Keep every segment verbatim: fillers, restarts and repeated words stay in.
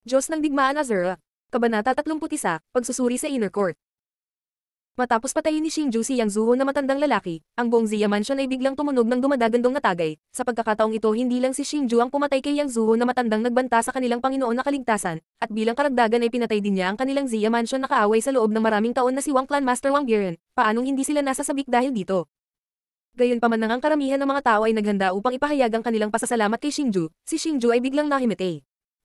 Diyos ng Digmaan Azura. Kabanata tatlumpu't isa, Pagsusuri sa Inner Court. Matapos patayin ni Xingju si Yang Zuho na matandang lalaki, ang buong Zia Mansion ay biglang tumunog ng dumadagandong na tagay. Sa pagkakataong ito hindi lang si Xingju ang pumatay kay Yang Zuho na matandang nagbanta sa kanilang Panginoon na kaligtasan, at bilang karagdagan ay pinatay din niya ang kanilang Zia Mansion na kaaway sa loob ng maraming taon na si Wang Clan Master Wang Biren. Paanong hindi sila nasasabik dahil dito? Gayunpaman nang ang karamihan ng mga tao ay naghanda upang ipahayag ang kanilang pasasalamat kay Xingju, si Xingju ay biglang nahimete.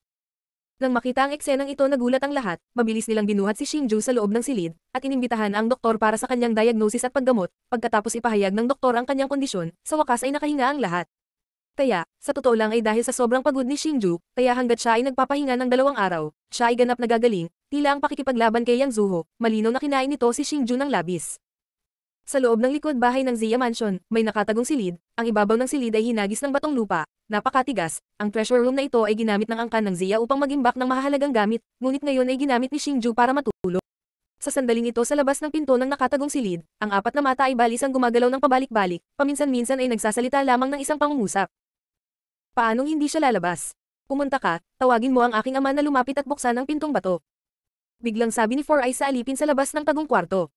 Nang makita ang eksenang ito nagulat ang lahat, mabilis nilang binuhat si Xingju sa loob ng silid, at inimbitahan ang doktor para sa kanyang diagnosis at paggamot. Pagkatapos ipahayag ng doktor ang kanyang kondisyon, sa wakas ay nakahinga ang lahat. Kaya, sa totoo lang ay dahil sa sobrang pagod ni Xingju, kaya hanggat siya ay nagpapahinga ng dalawang araw, siya ay ganap na gagaling, tila ang pakikipaglaban kay Yang Zuho, malinaw na kinain nito si Xingju ng labis. Sa loob ng likod bahay ng Zia Mansion, may nakatagong silid, ang ibabaw ng silid ay hinagis ng batong lupa, napakatigas, ang treasure room na ito ay ginamit ng angkan ng Zia upang magimbak ng mahahalagang gamit, ngunit ngayon ay ginamit ni Xingju para matulog. Sa sandaling ito sa labas ng pinto ng nakatagong silid, ang apat na mata ay balis ang gumagalaw ng pabalik-balik, paminsan-minsan ay nagsasalita lamang ng isang pangungusap. Paanong hindi siya lalabas? Pumunta ka, tawagin mo ang aking ama na lumapit at buksan ang pintong bato. Biglang sabi ni Four Eyes sa alipin sa labas ng tagong kwarto.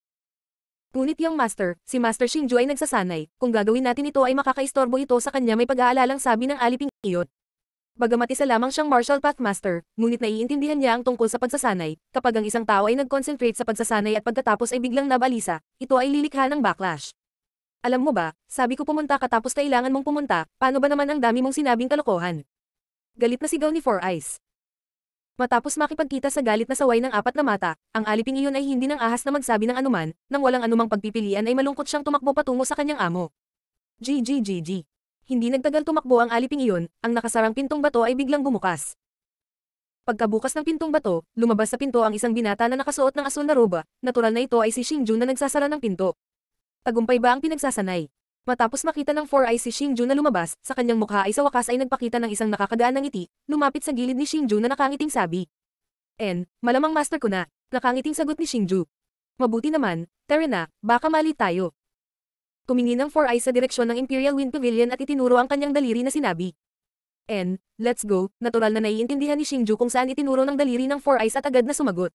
Ngunit yung master, si Master Xingju ay nagsasanay, kung gagawin natin ito ay makakaistorbo ito sa kanya may pag-aalalang sabi ng aliping iyon. Bagamat isa lamang siyang martial path master, ngunit naiintindihan niya ang tungkol sa pagsasanay, kapag ang isang tao ay nag-concentrate sa pagsasanay at pagkatapos ay biglang nabalisa, ito ay lilikha ng backlash. Alam mo ba, sabi ko pumunta ka tapos kailangan mong pumunta, paano ba naman ang dami mong sinabing kalokohan? Galit na sigaw ni Four Eyes. Matapos makipagkita sa galit na saway ng apat na mata, ang aliping iyon ay hindi nang ahas na magsabi ng anuman, nang walang anumang pagpipilian ay malungkot siyang tumakbo patungo sa kanyang amo. G G G G. Hindi nagtagal tumakbo ang aliping iyon, ang nakasarang pintong bato ay biglang bumukas. Pagkabukas ng pintong bato, lumabas sa pinto ang isang binata na nakasuot ng asul na roba, natural na ito ay si Xingju na nagsasara ng pinto. Tagumpay ba ang pinagsasanay? Matapos makita ng Four Eyes si Xingju na lumabas, sa kanyang mukha ay sa wakas ay nagpakita ng isang nakakagaan ng ngiti, lumapit sa gilid ni Xingju na nakangiting sabi. En, malamang master ko na, nakangiting sagot ni Xingju. Mabuti naman, tara na, baka mali tayo. Tumingin ng Four Eyes sa direksyon ng Imperial Wind Pavilion at itinuro ang kanyang daliri na sinabi. En, let's go, natural na naiintindihan ni Xingju kung saan itinuro ng daliri ng Four Eyes at agad na sumagot.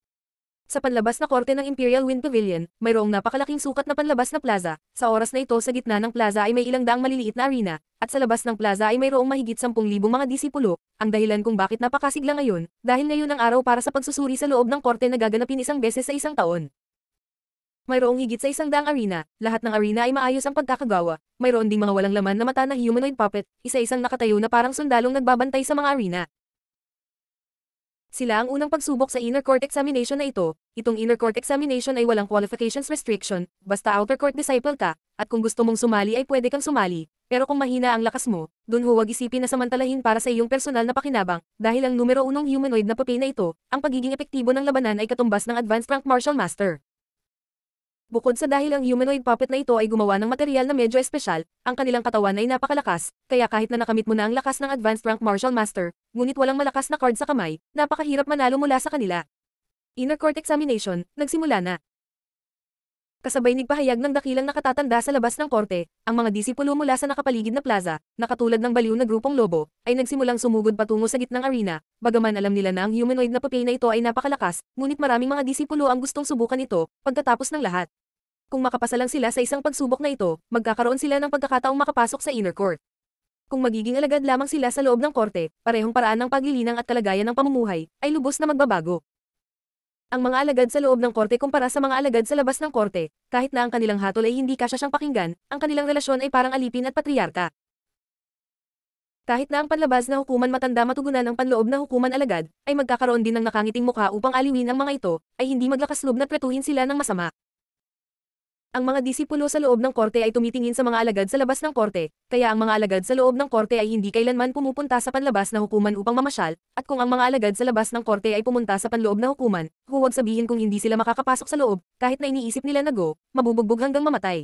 Sa panlabas na korte ng Imperial Wind Pavilion, mayroong napakalaking sukat na panlabas na plaza. Sa oras na ito sa gitna ng plaza ay may ilang daang maliliit na arena, at sa labas ng plaza ay mayroong mahigit sampung libong mga disipulo. Ang dahilan kung bakit napakasigla ngayon, dahil ngayon ang araw para sa pagsusuri sa loob ng korte na gaganapin isang beses sa isang taon. Mayroong higit sa isang daang arena, lahat ng arena ay maayos ang pagkakagawa. Mayroon ding mga walang laman na mata na humanoid puppet, isa-isang nakatayo na parang sundalong nagbabantay sa mga arena. Sila ang unang pagsubok sa inner court examination na ito. Itong inner court examination ay walang qualifications restriction, basta outer court disciple ka, at kung gusto mong sumali ay pwede kang sumali, pero kung mahina ang lakas mo, dun huwag isipin na samantalahin para sa iyong personal na pakinabang, dahil ang numero unong humanoid na papel na ito, ang pagiging epektibo ng labanan ay katumbas ng advanced rank martial master. Bukod sa dahil ang humanoid puppet na ito ay gumawa ng material na medyo espesyal, ang kanilang katawan ay napakalakas, kaya kahit na nakamit mo na ang lakas ng advanced rank martial master, ngunit walang malakas na card sa kamay, napakahirap manalo mula sa kanila. Inner court examination, nagsimula na. Kasabay nagpahayag ng dakilang nakatatanda sa labas ng korte, ang mga disipulo mula sa nakapaligid na plaza, na katulad ng baliw na grupong lobo, ay nagsimulang sumugod patungo sa gitnang arena, bagaman alam nila na ang humanoid na papel na ito ay napakalakas, ngunit maraming mga disipulo ang gustong subukan ito, pagkatapos ng lahat. Kung makapasa lang sila sa isang pagsubok na ito, magkakaroon sila ng pagkakataong makapasok sa inner court. Kung magiging alagad lamang sila sa loob ng korte, parehong paraan ng paglilinang at kalagayan ng pamumuhay, ay lubos na magbabago. Ang mga alagad sa loob ng korte kumpara sa mga alagad sa labas ng korte, kahit na ang kanilang hatol ay hindi kasya siyang pakinggan, ang kanilang relasyon ay parang alipin at patriarka. Kahit na ang panlabas na hukuman matanda matugunan ng panloob na hukuman alagad, ay magkakaroon din ng nakangiting mukha upang aliwin ang mga ito, ay hindi maglakas loob na tretuhin sila ng masama. Ang mga disipulo sa loob ng korte ay tumitingin sa mga alagad sa labas ng korte, kaya ang mga alagad sa loob ng korte ay hindi kailanman pumupunta sa panlabas na hukuman upang mamasyal, at kung ang mga alagad sa labas ng korte ay pumunta sa panloob na hukuman, huwag sabihin kung hindi sila makakapasok sa loob, kahit na iniisip nila na go, mabubugbog hanggang mamatay.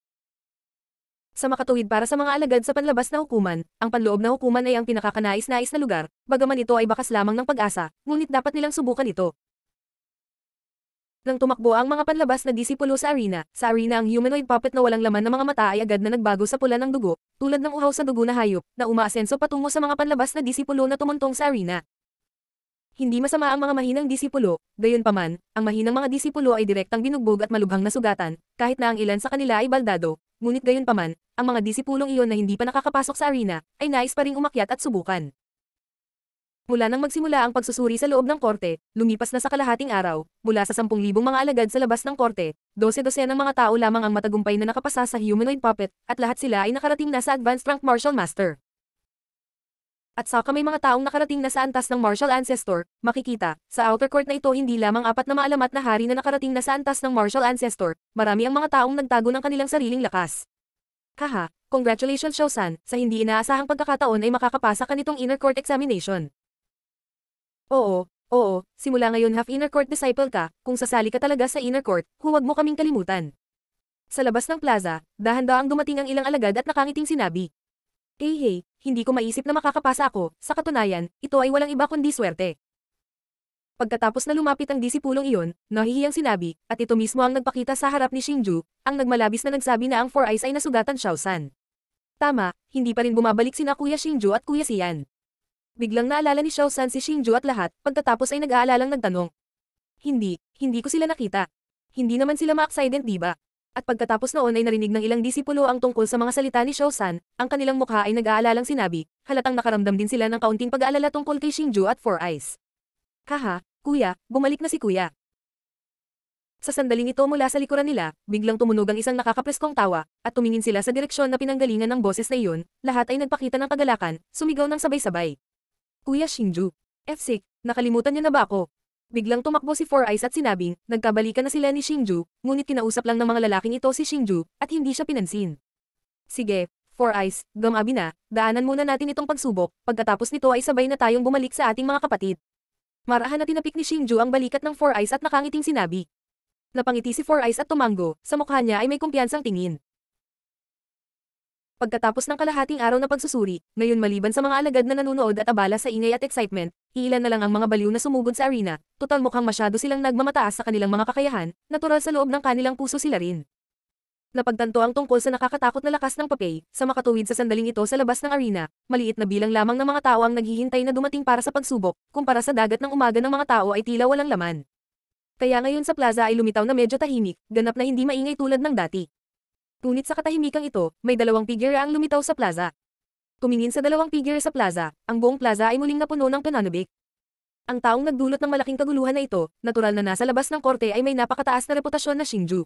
Sa makatuwid para sa mga alagad sa panlabas na hukuman, ang panloob na hukuman ay ang pinakakanais-nais na lugar, bagaman ito ay bakas lamang ng pag-asa, ngunit dapat nilang subukan ito. Nang tumakbo ang mga panlabas na disipulo sa arena, sa arena ang humanoid puppet na walang laman ng mga mata ay agad na nagbago sa pula ng dugo, tulad ng uhaw sa dugo na hayop, na umaasenso patungo sa mga panlabas na disipulo na tumuntong sa arena. Hindi masama ang mga mahinang disipulo, gayunpaman, ang mahinang mga disipulo ay direktang binugbog at malubhang nasugatan, kahit na ang ilan sa kanila ay baldado, ngunit gayunpaman, ang mga disipulong iyon na hindi pa nakakapasok sa arena, ay nais pa ring umakyat at subukan. Mula nang magsimula ang pagsusuri sa loob ng korte, lumipas na sa kalahating araw, mula sa sampung libong mga alagad sa labas ng korte, dose-dose ng mga tao lamang ang matagumpay na nakapasa sa humanoid puppet, at lahat sila ay nakarating na sa Advanced Rank Martial Master. At saka may mga taong nakarating na sa antas ng Martial Ancestor, makikita, sa outer court na ito hindi lamang apat na maalamat na hari na nakarating na sa antas ng Martial Ancestor, marami ang mga taong nagtago ng kanilang sariling lakas. Haha, congratulations Shao-san, sa hindi inaasahang pagkakataon ay makakapasa ka nitong inner court examination. Oo, oo, simula ngayon half inner court disciple ka, kung sasali ka talaga sa inner court, huwag mo kaming kalimutan. Sa labas ng plaza, dahan-daang dumating ang ilang alagad at nakangiting sinabi. Eh hey, hindi ko maisip na makakapasa ako, sa katunayan, ito ay walang iba kundi swerte. Pagkatapos na lumapit ang disipulong iyon, nahihiyang sinabi, at ito mismo ang nagpakita sa harap ni Xingju, ang nagmalabis na nagsabi na ang Four Eyes ay nasugatan Shao-san. Tama, hindi pa rin bumabalik sina Kuya Xingju at Kuya Xian. Biglang naalala ni Shao-san si Xingju at lahat, pagkatapos ay nag-aalalang nagtanong. Hindi, hindi ko sila nakita. Hindi naman sila ma-accident diba? At pagkatapos noon ay narinig ng ilang disipulo ang tungkol sa mga salita ni Shao-san, ang kanilang mukha ay nag-aalalang sinabi, halatang nakaramdam din sila ng kaunting pag-aalala tungkol kay Xingju at Four Eyes. Haha, kuya, bumalik na si kuya. Sa sandaling ito mula sa likuran nila, biglang tumunog ang isang nakakapreskong tawa, at tumingin sila sa direksyon na pinanggalingan ng boses na iyon, lahat ay nagpakita ng kagalakan, sumigaw ng sabay-sabay. Kuya Xingju. F-sick, nakalimutan niyo na ba ako? Biglang tumakbo si Four Eyes at sinabing, nagkabalikan na sila ni Xingju, ngunit kinausap lang ng mga lalaking ito si Xingju, at hindi siya pinansin. Sige, Four Eyes, gamabi na, daanan muna natin itong pagsubok, pagkatapos nito ay sabay na tayong bumalik sa ating mga kapatid. Marahan na tinapik ni Xingju ang balikat ng Four Eyes at nakangiting sinabi. Napangiti si Four Eyes at tumango, sa mukha niya ay may kumpiyansang tingin. Pagkatapos ng kalahating araw na pagsusuri, ngayon maliban sa mga alagad na nanunood at abala sa ingay at excitement, iilan na lang ang mga baliw na sumugod sa arena, total mukhang masyado silang nagmamataas sa kanilang mga kakayahan, natural sa loob ng kanilang puso sila rin. Napagtanto ang tungkol sa nakakatakot na lakas ng papay, sa makatuwid sa sandaling ito sa labas ng arena, maliit na bilang lamang ng mga tao ang naghihintay na dumating para sa pagsubok, kumpara sa dagat ng umaga ng mga tao ay tila walang laman. Kaya ngayon sa plaza ay lumitaw na medyo tahimik, ganap na hindi maingay tulad ng dati. Ngunit sa katahimikang ito, may dalawang figure ang lumitaw sa plaza. Tumingin sa dalawang figure sa plaza, ang buong plaza ay muling napuno ng pananabik. Ang taong nagdulot ng malaking kaguluhan na ito, natural na nasa labas ng korte ay may napakataas na reputasyon na Xingju.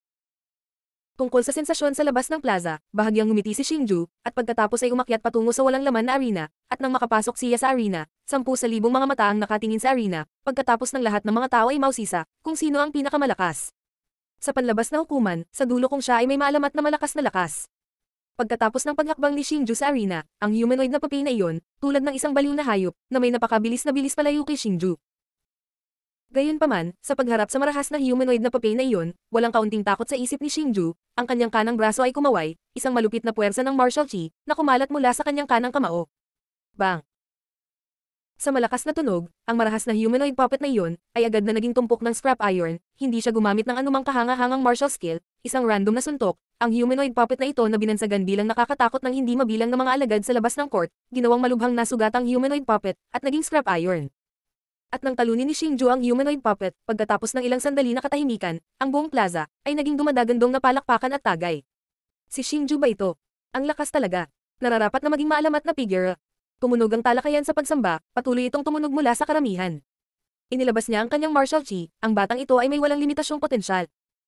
Tungkol sa sensasyon sa labas ng plaza, bahagyang ngumiti si Xingju, at pagkatapos ay umakyat patungo sa walang laman na arena, at nang makapasok siya sa arena, sampu sa libong mga mata ang nakatingin sa arena, pagkatapos ng lahat ng mga tao ay mausisa, kung sino ang pinakamalakas. Sa panlabas na hukuman, sa dulo kung siya ay may maalamat na malakas na lakas. Pagkatapos ng paghakbang ni Xingju sa arena, ang humanoid na papay na iyon, tulad ng isang baliw na hayop, na may napakabilis na bilis palayo kay Xingju. Gayunpaman, sa pagharap sa marahas na humanoid na papay na iyon, walang kaunting takot sa isip ni Xingju, ang kanyang kanang braso ay kumaway, isang malupit na puwersa ng martial chi, na kumalat mula sa kanyang kanang kamao. Bang! Sa malakas na tunog, ang marahas na humanoid puppet na iyon, ay agad na naging tumpok ng scrap iron, hindi siya gumamit ng anumang kahanga-hangang martial skill, isang random na suntok, ang humanoid puppet na ito na binansagan bilang nakakatakot ng hindi mabilang na mga alagad sa labas ng court, ginawang malubhang nasugatang humanoid puppet, at naging scrap iron. At nang talunin ni Xingju ang humanoid puppet, pagkatapos ng ilang sandali na katahimikan, ang buong plaza, ay naging dumadagandong na palakpakan at tagay. Si Xingju ba ito? Ang lakas talaga. Nararapat na maging maalamat na figure. Tumunog ang talakayan sa pagsamba, patuloy itong tumunog mula sa karamihan. Inilabas niya ang kanyang martial chi, ang batang ito ay may walang limitasyong potensyal.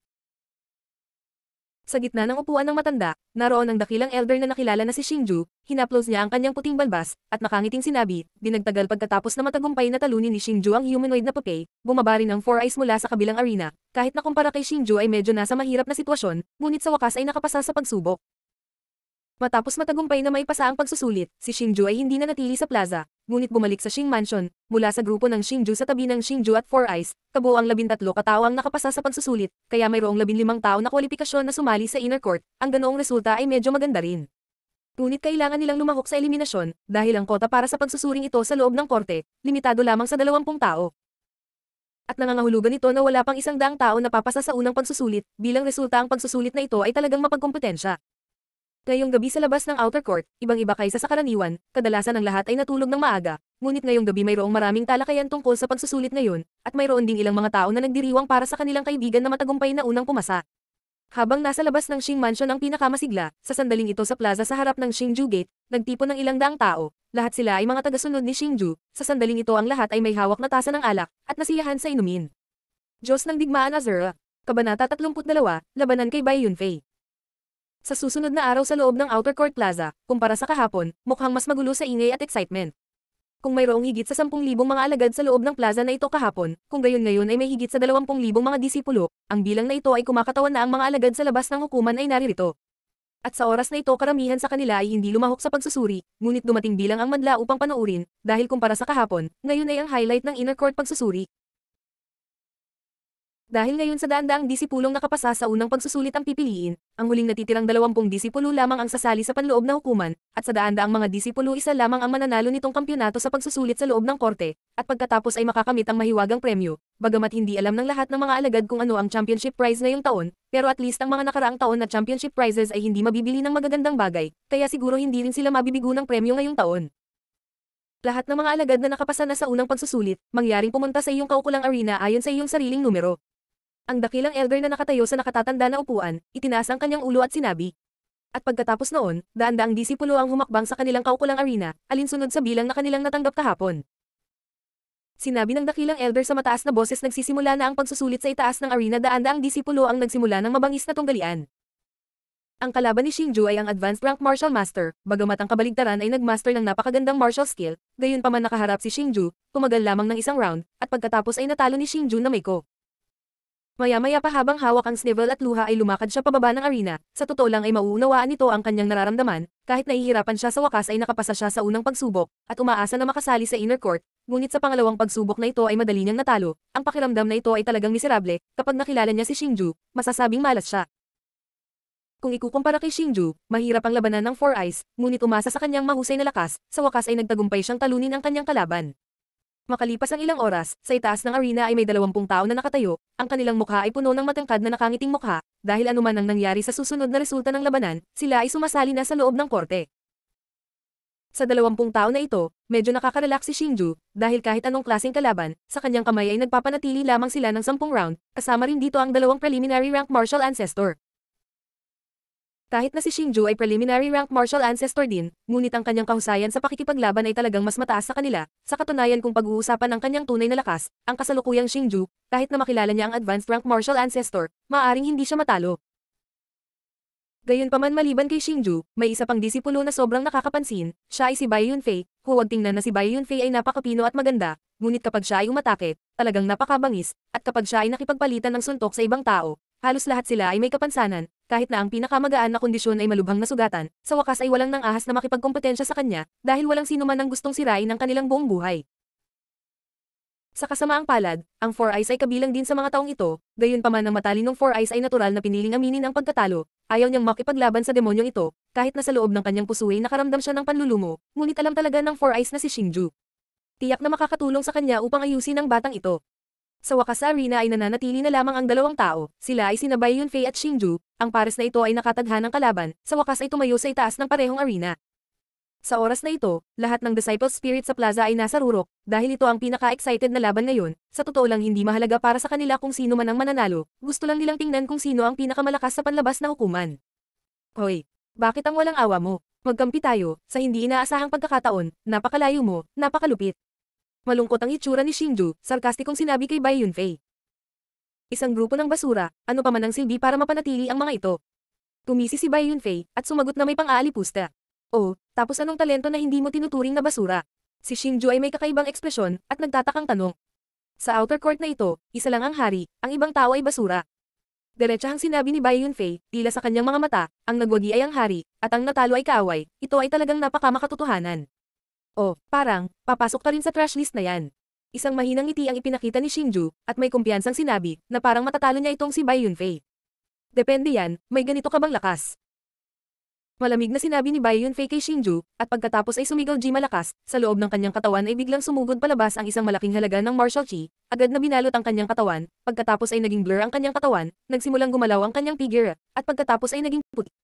Sa gitna ng upuan ng matanda, naroon ang dakilang elder na nakilala na si Xingju, hinaplos niya ang kanyang puting balbas, at nakangiting sinabi, dinagtagal pagkatapos na matagumpay na talunin ni Xingju ang humanoid na papay, bumaba rin ang Four Eyes mula sa kabilang arena, kahit na kumpara kay Xingju ay medyo nasa mahirap na sitwasyon, ngunit sa wakas ay nakapasa sa pagsubok. Matapos matagumpay na maipasa ang pagsusulit, si Xingju ay hindi na natili sa plaza, ngunit bumalik sa Xing Mansion, mula sa grupo ng Xingju sa tabi ng Xingju at Four Eyes, kabuo ang labintatlo katao ang nakapasa sa pagsusulit, kaya mayroong labinlimang tao na kwalipikasyon na sumali sa inner court, ang ganoong resulta ay medyo maganda rin. Ngunit kailangan nilang lumahok sa eliminasyon, dahil ang kota para sa pagsusuring ito sa loob ng korte, limitado lamang sa dalawampung tao. At nangangahulugan ito na wala pang isang daang tao na papasa sa unang pagsusulit, bilang resulta ang pagsusulit na ito ay talagang mapagkompetensya. Ngayong gabi sa labas ng outer court, ibang-iba kaysa sa karaniwan, kadalasan ang lahat ay natulog ng maaga, ngunit ngayong gabi mayroong maraming talakayan tungkol sa pagsusulit ngayon, at mayroon ding ilang mga tao na nagdiriwang para sa kanilang kaibigan na matagumpay na unang pumasa. Habang nasa labas ng Xing Mansion ang pinakamasigla, sa sandaling ito sa plaza sa harap ng Xingju Gate, nagtipon ng ilang daang tao, lahat sila ay mga tagasunod ni Xingju, sa sandaling ito ang lahat ay may hawak na tasa ng alak, at nasiyahan sa inumin. Diyos ng Digmaan Azura. Kabanata tatlumpu't dalawa, Labanan kay Bai Yunfei. Sa susunod na araw sa loob ng Outer Court Plaza, kumpara sa kahapon, mukhang mas magulo sa ingay at excitement. Kung mayroong higit sa sampung libong mga alagad sa loob ng plaza na ito kahapon, kung gayon ngayon ay may higit sa dalawampung libong mga disipulo, ang bilang na ito ay kumakatawan na ang mga alagad sa labas ng hukuman ay naririto. At sa oras na ito karamihan sa kanila ay hindi lumahok sa pagsusuri, ngunit dumating bilang ang madla upang panoorin, dahil kumpara sa kahapon, ngayon ay ang highlight ng inner court pagsusuri. Dahil ngayon sa daan-daang disipulong nakapasa sa unang pagsusulit ang pipiliin, ang huling natitirang dalawampung disipulo lamang ang sasali sa panloob na hukuman, at sa daan-daang mga disipulo isa lamang ang mananalo nitong kampyonato sa pagsusulit sa loob ng korte, at pagkatapos ay makakamit ang mahiwagang premyo, bagamat hindi alam ng lahat ng mga alagad kung ano ang championship prize ngayong taon, pero at least ang mga nakaraang taon na championship prizes ay hindi mabibili ng magagandang bagay, kaya siguro hindi rin sila mabibigo ng premyo ngayong taon. Lahat ng mga alagad na nakapasa na sa unang pagsusulit, mangyaring pumunta sa iyong kaukulang arena ayon sa iyong sariling numero. Ang dakilang elder na nakatayo sa nakatatanda na upuan, itinaas ang kanyang ulo at sinabi. At pagkatapos noon, daan-daang disipulo ang humakbang sa kanilang kaukulang arena, alinsunod sa bilang na kanilang natanggap kahapon. Sinabi ng dakilang elder sa mataas na boses nagsisimula na ang pagsusulit sa itaas ng arena, daan-daang disipulo ang nagsimula ng mabangis na tunggalian. Ang kalaban ni Xingju ay ang advanced rank martial master, bagamat ang kabaligtaran ay nagmaster ng napakagandang martial skill, gayunpaman nakaharap si Xingju, tumagal lamang ng isang round, at pagkatapos ay natalo ni Xingju na may ko. Maya-maya pa habang hawak ang snivel at luha ay lumakad siya pababa ng arena, sa totoo lang ay mauunawaan nito ang kanyang nararamdaman, kahit nahihirapan siya sa wakas ay nakapasa siya sa unang pagsubok, at umaasa na makasali sa inner court, ngunit sa pangalawang pagsubok na ito ay madali niyang natalo, ang pakiramdam na ito ay talagang miserable, kapag nakilala niya si Xingju, masasabing malas siya. Kung ikukumpara kay Xingju, mahirap ang labanan ng Four Eyes, ngunit umasa sa kanyang mahusay na lakas, sa wakas ay nagtagumpay siyang talunin ang kanyang kalaban. Makalipas ang ilang oras, sa itaas ng arena ay may dalawampung tao na nakatayo, ang kanilang mukha ay puno ng matangkad na nakangiting mukha, dahil anuman ang nangyari sa susunod na resulta ng labanan, sila ay sumasali na sa loob ng korte. Sa dalawampung tao na ito, medyo nakakarelax si Xingju, dahil kahit anong klaseng kalaban, sa kanyang kamay ay nagpapanatili lamang sila ng sampung round, kasama rin dito ang dalawang preliminary rank martial ancestor. Kahit na si Xingju ay preliminary rank martial ancestor din, ngunit ang kanyang kahusayan sa pakikipaglaban ay talagang mas mataas sa kanila, sa katunayan kung pag-uusapan ang kanyang tunay na lakas, ang kasalukuyang Xingju, kahit na makilala niya ang advanced rank martial ancestor, maaaring hindi siya matalo. Gayunpaman maliban kay Xingju, may isa pang disipulo na sobrang nakakapansin, siya ay si Bai Yunfei, huwag tingnan na si Bai Yunfei ay napakapino at maganda, ngunit kapag siya ay umatake, talagang napakabangis, at kapag siya ay nakipagpalitan ng suntok sa ibang tao, halos lahat sila ay may kapansanan, kahit na ang pinakamagaan na kondisyon ay malubhang nasugatan, sa wakas ay walang nang ahas na makipagkompetensya sa kanya, dahil walang sino man ang gustong sirain ang kanilang buong buhay. Sa kasamaang palad, ang Four Eyes ay kabilang din sa mga taong ito, gayunpaman ang matalinong Four Eyes ay natural na piniling aminin ang pagkatalo, ayaw niyang makipaglaban sa demonyong ito, kahit na sa loob ng kanyang puso ay nakaramdam siya ng panlulumo, ngunit alam talaga ng Four Eyes na si Xingju. Tiyak na makakatulong sa kanya upang ayusin ang batang ito. Sa wakas sa arena ay nananatili na lamang ang dalawang tao, sila ay sina Bai Yunfei at Xingju, ang pares na ito ay nakataghan ng kalaban, sa wakas ay tumayo sa itaas ng parehong arena. Sa oras na ito, lahat ng disciple spirit sa plaza ay nasa rurok, dahil ito ang pinaka-excited na laban ngayon, sa totoo lang hindi mahalaga para sa kanila kung sino man ang mananalo, gusto lang nilang tingnan kung sino ang pinakamalakas sa panlabas na hukuman. Hoy, bakit ang walang awa mo? Magkampi tayo, sa hindi inaasahang pagkakataon, napakalayo mo, napakalupit. Malungkot ang itsura ni Xingju, sarkastikong sinabi kay Bai Yunfei. Isang grupo ng basura, ano pa man ang silbi para mapanatili ang mga ito. Tumisi si Bai Yunfei, at sumagot na may pang-aalipusta. Oh, tapos anong talento na hindi mo tinuturing na basura? Si Xingju ay may kakaibang ekspresyon, at nagtatakang tanong. Sa outer court na ito, isa lang ang hari, ang ibang tao ay basura. Diretsahang sinabi ni Bai Yunfei, tila sa kanyang mga mata, ang nagwagi ay ang hari, at ang natalo ay kaaway, ito ay talagang napakamakatotohanan. Oh, parang, papasok ka rin sa trash list na yan. Isang mahinang ngiti ang ipinakita ni Xingju, at may kumpiyansang sinabi, na parang matatalo niya itong si Bai Yunfei. Depende yan, may ganito ka bang lakas? Malamig na sinabi ni Bai Yunfei kay Xingju, at pagkatapos ay sumigaw G malakas, sa loob ng kanyang katawan ay biglang sumugod palabas ang isang malaking halaga ng martial chi, agad na binalot ang kanyang katawan, pagkatapos ay naging blur ang kanyang katawan, nagsimulang gumalaw ang kanyang figure, at pagkatapos ay naging puti.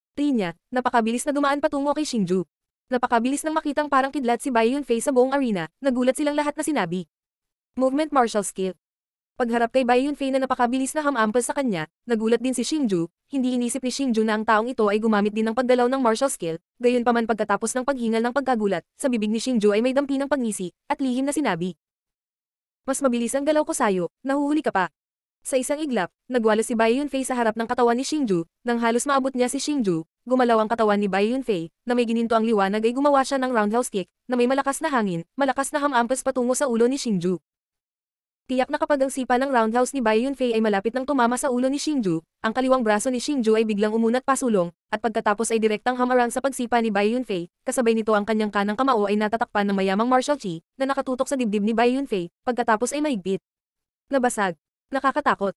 Tingin niya, napakabilis na dumaan patungo kay Xingju. Napakabilis nang makitang parang kidlat si Bai Yunfei sa buong arena, nagulat silang lahat na sinabi. Movement martial skill. Pagharap kay Bai Yunfei na napakabilis na hamampal sa kanya, nagulat din si Xingju, hindi inisip ni Xingju na ang taong ito ay gumamit din ng paggalaw ng martial skill, gayunpaman pagkatapos ng paghingal ng pagkagulat, sa bibig ni Xingju ay may dampi ng pagngisi, at lihim na sinabi. Mas mabilis ang galaw ko sa'yo, nahuhuli ka pa. Sa isang iglap, nagwala si Bai Yunfei sa harap ng katawan ni Xingju, nang halos maabot niya si Xingju, gumalaw ang katawan ni Bai Yunfei, na may gininto ang liwanag ay gumawa siya ng roundhouse kick, na may malakas na hangin, malakas na hamampes patungo sa ulo ni Xingju. Tiyak na kapag ang sipa ng roundhouse ni Bai Yunfei ay malapit ng tumama sa ulo ni Xingju, ang kaliwang braso ni Xingju ay biglang umunat pasulong, at pagkatapos ay direktang hamarang sa pagsipa ni Bai Yunfei, kasabay nito ang kanyang kanang kamao ay natatakpan ng mayamang martial chi, na nakatutok sa dibdib ni Bai Yunfei, pagkatapos ay maigpit. Nabasag. Nakakatakot.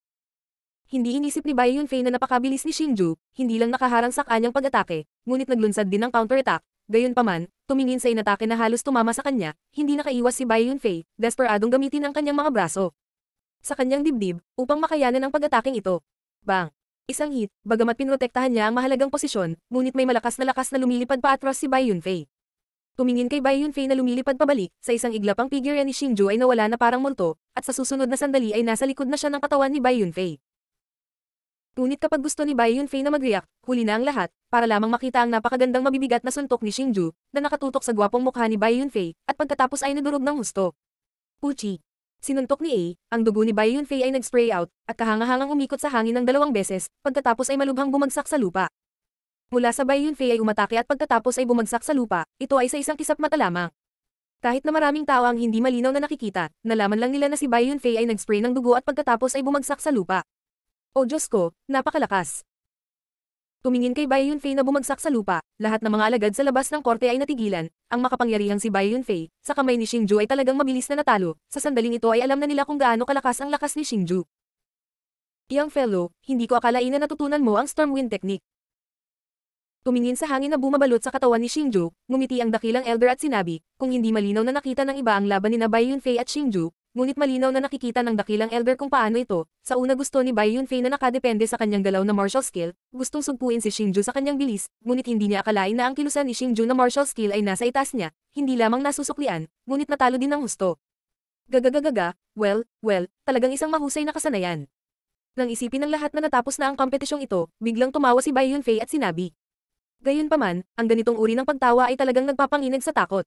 Hindi inisip ni Bai Yunfei na napakabilis ni Xingju, hindi lang nakaharang sa kanyang pag-atake, ngunit naglunsad din ng counter-attack. Gayunpaman, tumingin sa inatake na halos tumama sa kanya, hindi nakaiwas si Bai Yunfei, desperadong gamitin ang kanyang mga braso sa kanyang dibdib, upang makayanan ang pag-ataking ito. Bang! Isang hit, bagamat pinrotektahan niya ang mahalagang posisyon, ngunit may malakas na lakas na lumilipad pa atras si Bai Yunfei. Tumingin kay Bai Yunfei na lumilipad pabalik, sa isang iglap ang figure ni Xingju ay nawala na parang multo, at sa susunod na sandali ay nasa likod na siya ng katawan ni Bai Yunfei. Ngunit kapag gusto ni Bai Yunfei na mag-react, huli na ang lahat, para lamang makita ang napakagandang mabibigat na suntok ni Xingju, na nakatutok sa gwapong mukha ni Bai Yunfei, at pagkatapos ay nadurog ng husto. Puchi. Sinuntok ni A, ang dugo ni Bai Yunfei ay nag-spray out, at kahangahangang umikot sa hangin ng dalawang beses, pagkatapos ay malubhang bumagsak sa lupa. Mula sa Bai Yunfei ay umatake at pagkatapos ay bumagsak sa lupa, ito ay sa isang kisap mata lamang. Kahit na maraming tao ang hindi malinaw na nakikita, nalaman lang nila na si Bai Yunfei ay nag-spray ng dugo at pagkatapos ay bumagsak sa lupa. O Diyos ko, napakalakas. Tumingin kay Bai Yunfei na bumagsak sa lupa, lahat ng mga alagad sa labas ng korte ay natigilan, ang makapangyarihang si Bai Yunfei, sa kamay ni Xingju ay talagang mabilis na natalo, sa sandaling ito ay alam na nila kung gaano kalakas ang lakas ni Xingju. Young fellow, hindi ko akalain na natutunan mo ang Stormwind technique. Tumingin sa hangin na bumabalot sa katawan ni Xingju, ngumiti ang dakilang elder at sinabi, kung hindi malinaw na nakita ng iba ang laban ni na Bai Yunfei at Xingju, ngunit malinaw na nakikita ng dakilang elder kung paano ito, sa una gusto ni Bai Yunfei na nakadepende sa kanyang galaw na martial skill, gustong sugpuin si Xingju sa kanyang bilis, ngunit hindi niya akalain na ang kilusan ni Xingju na martial skill ay nasa itaas niya, hindi lamang nasusuklian, ngunit natalo din ng husto. Gagagagaga, well, well, talagang isang mahusay na kasanayan. Nang isipin ng lahat na natapos na ang kompetisyong ito, biglang tumawa si Bai Yunfei at sinabi. Gayunpaman, ang ganitong uri ng pagtawa ay talagang nagpapanginag sa takot.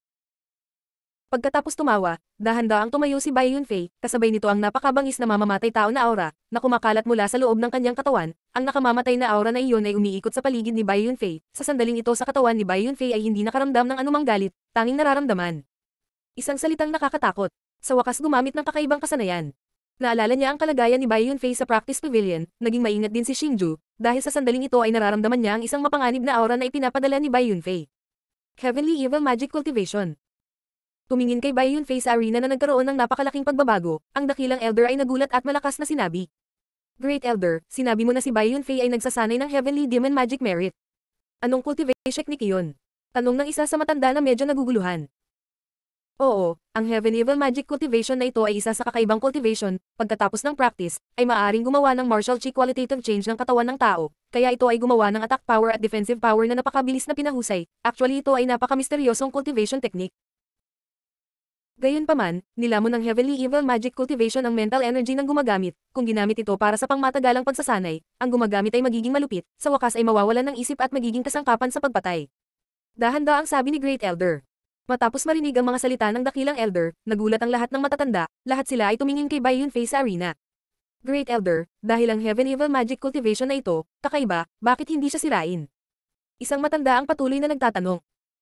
Pagkatapos tumawa, dahan-daang tumayo si Bai Yunfei, kasabay nito ang napakabangis na mamamatay tao na aura, na kumakalat mula sa loob ng kanyang katawan, ang nakamamatay na aura na iyon ay umiikot sa paligid ni Bai Yunfei, sa sandaling ito sa katawan ni Bai Yunfei ay hindi nakaramdam ng anumang galit, tanging nararamdaman. Isang salitang nakakatakot, sa wakas gumamit ng kakaibang kasanayan. Naalala niya ang kalagayan ni Bai Yunfei sa practice pavilion, naging maingat din si Xingju, dahil sa sandaling ito ay nararamdaman niya ang isang mapanganib na aura na ipinapadala ni Bai Yunfei. Heavenly Evil Magic Cultivation. Tumingin kay Bai Yunfei sa arena na nagkaroon ng napakalaking pagbabago, ang dakilang elder ay nagulat at malakas na sinabi. Great Elder, sinabi mo na si Bai Yunfei ay nagsasanay ng Heavenly Demon Magic Merit. Anong cultivation technique iyon? Tanong ng isa sa matanda na medyo naguguluhan. Oo, ang Heaven Evil Magic Cultivation na ito ay isa sa kakaibang cultivation, pagkatapos ng practice, ay maaaring gumawa ng martial chi qualitative change ng katawan ng tao, kaya ito ay gumawa ng attack power at defensive power na napakabilis na pinahusay, actually ito ay napakamisteryosong cultivation technique. Gayunpaman, nilamon ng Heavenly Evil Magic Cultivation ang mental energy ng gumagamit, kung ginamit ito para sa pangmatagalang pagsasanay, ang gumagamit ay magiging malupit, sa wakas ay mawawalan ng isip at magiging kasangkapan sa pagpatay. Dahan-daang sabi ni Great Elder. Matapos marinig ang mga salita ng dakilang elder, nagulat ang lahat ng matatanda, lahat sila ay tumingin kay Bai Yunfei sa arena. Great Elder, dahil ang Heaven Evil Magic Cultivation na ito, kakaiba, bakit hindi siya sirain? Isang matanda ang patuloy na nagtatanong.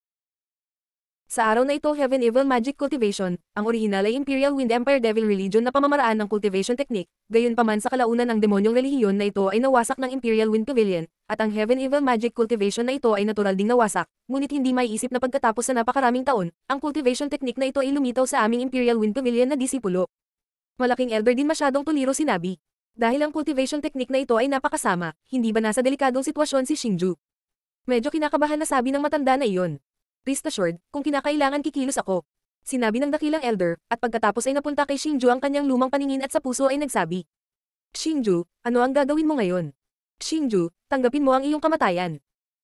Sa araw na ito Heaven Evil Magic Cultivation, ang orihinal ay Imperial Wind Empire Devil Religion na pamamaraan ng cultivation technique, gayunpaman sa kalaunan ng demonyong relihiyon na ito ay nawasak ng Imperial Wind Pavilion, at ang Heaven Evil Magic Cultivation na ito ay natural ding nawasak, ngunit hindi maiisip na pagkatapos sa napakaraming taon, ang cultivation technique na ito ay lumitaw sa aming Imperial Wind Pavilion na disipulo. Malaking elder din masyadong tuliro sinabi. Dahil ang cultivation technique na ito ay napakasama, hindi ba nasa delikadong sitwasyon si Xingju? Medyo kinakabahan na sabi ng matanda na iyon. Rest assured, kung kinakailangan kikilos ako. Sinabi ng dakilang elder, at pagkatapos ay napunta kay Xingju ang kanyang lumang paningin at sa puso ay nagsabi. Xingju, ano ang gagawin mo ngayon? Xingju, tanggapin mo ang iyong kamatayan.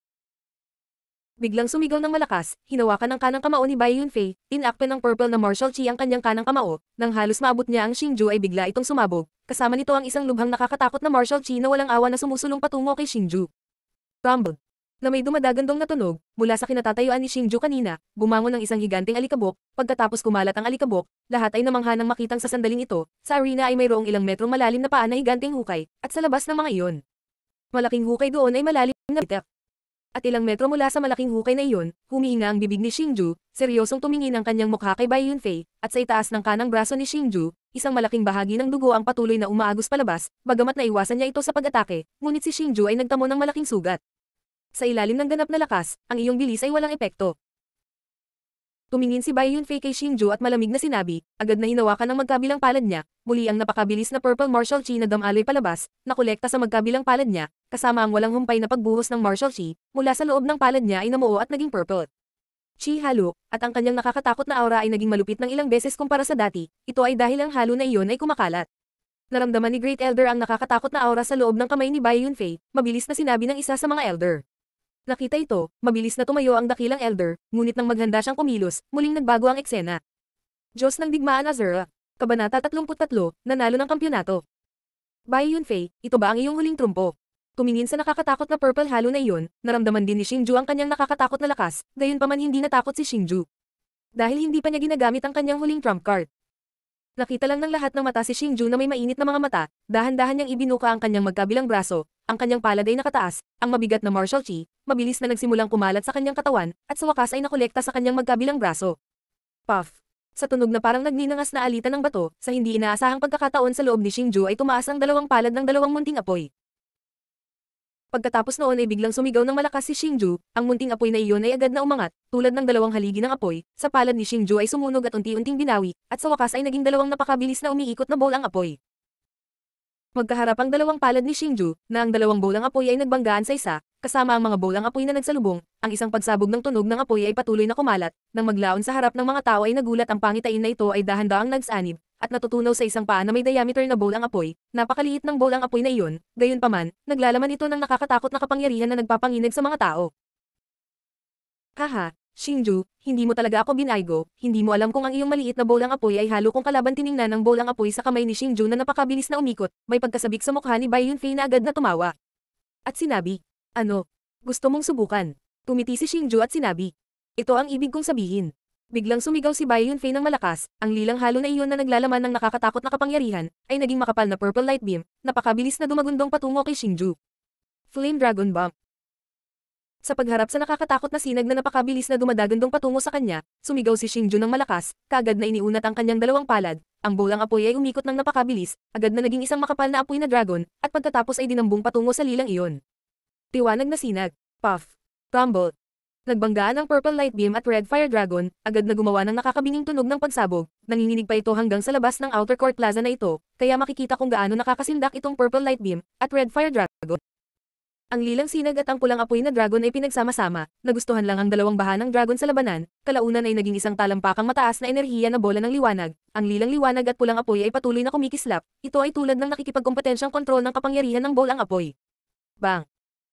Biglang sumigaw ng malakas, hinawakan ng kanang kamao ni Bai Yunfei, tinakpan ng purple na martial chi ang kanyang kanang kamao, nang halos maabot niya ang Xingju ay bigla itong sumabog, kasama nito ang isang lubhang nakakatakot na martial chi na walang awa na sumusulong patungo kay Xingju. Rumble. Na may dumadagandong na tunog, mula sa kinatatayuan ni Xingju kanina, bumangon ang isang higanteng alikabok, pagkatapos kumalat ang alikabok, lahat ay namangha nang makitang sa sandaling ito, sa arena ay mayroong ilang metrong malalim na paa na higanteng hukay, at sa labas ng mga iyon. Malaking hukay doon ay malalim na bitak. At ilang metro mula sa malaking hukay na iyon, humihinga ang bibig ni Xingju, seryosong tumingin ang kanyang mukha kay Bai Yunfei, at sa itaas ng kanang braso ni Xingju, isang malaking bahagi ng dugo ang patuloy na umaagos palabas, bagamat naiwasan niya ito sa pag-atake, ngunit si Xingju ay nagtamo ng malaking sugat. Sa ilalim ng ganap na lakas, ang iyong bilis ay walang epekto. Tumingin si Bai Yunfei kay Xingju at malamig na sinabi, agad na hinawakan ng magkabilang palad niya, muli ang napakabilis na purple martial chi na damaloy palabas, nakolekta sa magkabilang palad niya, kasama ang walang humpay na pagbuhos ng martial chi, mula sa loob ng palad niya ay namuo at naging purple. Chi halo, at ang kanyang nakakatakot na aura ay naging malupit ng ilang beses kumpara sa dati, ito ay dahil ang halo na iyon ay kumakalat. Naramdaman ni Great Elder ang nakakatakot na aura sa loob ng kamay ni Bai Yunfei, mabilis na sinabi ng isa sa mga elder. Nakita ito, mabilis na tumayo ang dakilang elder, ngunit nang maghanda siyang kumilos, muling nagbago ang eksena. Diyos ng Digmaan Azura, Kabanata thirty-three, nanalo ng kampyonato. Bai Yunfei, ito ba ang iyong huling trumpo? Tumingin sa nakakatakot na purple halo na iyon, naramdaman din ni Xingju ang kanyang nakakatakot na lakas, gayunpaman hindi natakot si Xingju. Dahil hindi pa niya ginagamit ang kanyang huling trump card. Nakita lang ng lahat ng mata si Xingju na may mainit na mga mata, dahan-dahan niyang ibinuka ang kanyang magkabilang braso, ang kanyang palad ay nakataas, ang mabigat na martial chi, mabilis na nagsimulang kumalat sa kanyang katawan, at sa wakas ay nakolekta sa kanyang magkabilang braso. Puff! Sa tunog na parang nagninangas na alitan ng bato, sa hindi inaasahang pagkakataon sa loob ni Xingju ay tumaas ang dalawang palad ng dalawang munting apoy. Pagkatapos noon ay biglang sumigaw ng malakas si Xingju, ang munting apoy na iyon ay agad na umangat, tulad ng dalawang haligi ng apoy, sa palad ni Xingju ay sumunog at unti-unting binawi, at sa wakas ay naging dalawang napakabilis na umiikot na bowl ang apoy. Magkaharap ang dalawang palad ni Xingju, na ang dalawang bowl ang apoy ay nagbanggaan sa isa, kasama ang mga bowl ang apoy na nagsalubong, ang isang pagsabog ng tunog ng apoy ay patuloy na kumalat, nang maglaon sa harap ng mga tao ay nagulat ang pangitain na ito ay dahan-dahang nagsanib, at natutunaw sa isang paa na may diameter na bowl ang apoy, napakaliit ng bowl ang apoy na iyon, gayunpaman, naglalaman ito ng nakakatakot na kapangyarihan na nagpapanginig sa mga tao. Haha, Xingju, hindi mo talaga ako binaygo, hindi mo alam kung ang iyong maliit na bowl ang apoy ay halo kung kalaban tiningnan ng bowl ang apoy sa kamay ni Xingju na napakabilis na umikot, may pagkasabik sa mukha ni Bai Yunfei na agad na tumawa. At sinabi, ano? Gusto mong subukan? Tumiti si Xingju at sinabi, ito ang ibig kong sabihin. Biglang sumigaw si Bai Yunfei ng malakas, ang lilang halo na iyon na naglalaman ng nakakatakot na kapangyarihan, ay naging makapal na purple light beam, napakabilis na dumagundong patungo kay Xingju. Flame Dragon Bomb. Sa pagharap sa nakakatakot na sinag na napakabilis na dumadagandong patungo sa kanya, sumigaw si Xingju ng malakas, kaagad na iniunat ang kanyang dalawang palad, ang bowl ang apoy ay umikot ng napakabilis, agad na naging isang makapal na apoy na dragon, at pagkatapos ay dinambong patungo sa lilang iyon. Tiwanag na sinag, puff, rumble. Nagbanggaan ang purple light beam at red fire dragon, agad na gumawa ng nakakabinging tunog ng pagsabog, nanginginig pa ito hanggang sa labas ng outer court plaza na ito, kaya makikita kung gaano nakakasindak itong purple light beam at red fire dragon. Ang lilang sinag at ang pulang apoy na dragon ay pinagsama-sama, nagustuhan lang ang dalawang baha ng dragon sa labanan, kalaunan ay naging isang talampakang mataas na enerhiya na bola ng liwanag, ang lilang liwanag at pulang apoy ay patuloy na kumikislap, ito ay tulad ng nakikipagkompetensyang kontrol ng kapangyarihan ng bolang apoy. Bang!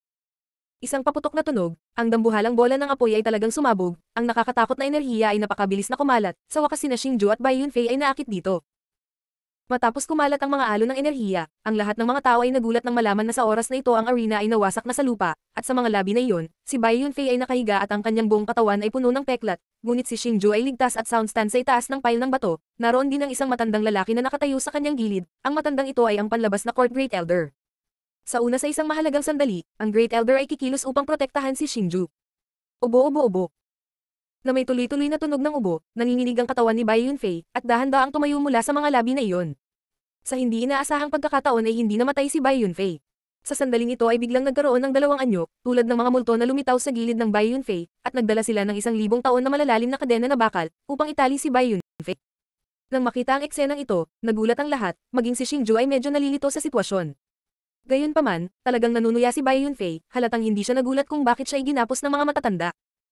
Isang paputok na tunog, ang dambuhalang bola ng apoy ay talagang sumabog, ang nakakatakot na enerhiya ay napakabilis na kumalat, sa wakas sina Xingju at Bai Yunfei ay naakit dito. Matapos kumalat ang mga alon ng enerhiya, ang lahat ng mga tao ay nagulat nang malaman na sa oras na ito ang arena ay nawasak na sa lupa, at sa mga labi na iyon, si Bai Yunfei ay nakahiga at ang kanyang buong katawan ay puno ng peklat, ngunit si Xingju ay ligtas at sound stand sa itaas ng pile ng bato, naroon din ang isang matandang lalaki na nakatayo sa kanyang gilid, ang matandang ito ay ang panlabas na court great elder. Sa una sa isang mahalagang sandali, ang Great Elder ay kikilos upang protektahan si Xingju. Ubo-ubo-ubo. Na may tuloy-tuloy na tunog ng ubo, nanginginig ang katawan ni Bai Yunfei, at dahan-daang tumayo mula sa mga labi na iyon. Sa hindi inaasahang pagkakataon ay hindi namatay si Bai Yunfei. Sa sandaling ito ay biglang nagkaroon ng dalawang anyo, tulad ng mga multo na lumitaw sa gilid ng Bai Yunfei, at nagdala sila ng isang libong taon na malalalim na kadena na bakal, upang itali si Bai Yunfei. Nang makita ang eksenang ito, nagulat ang lahat, maging si Xingju ay medyo nalilito sa sitwasyon. Gayunpaman, talagang nanunuya si Bai Yunfei, halatang hindi siya nagulat kung bakit siya ginapos ng mga matatanda.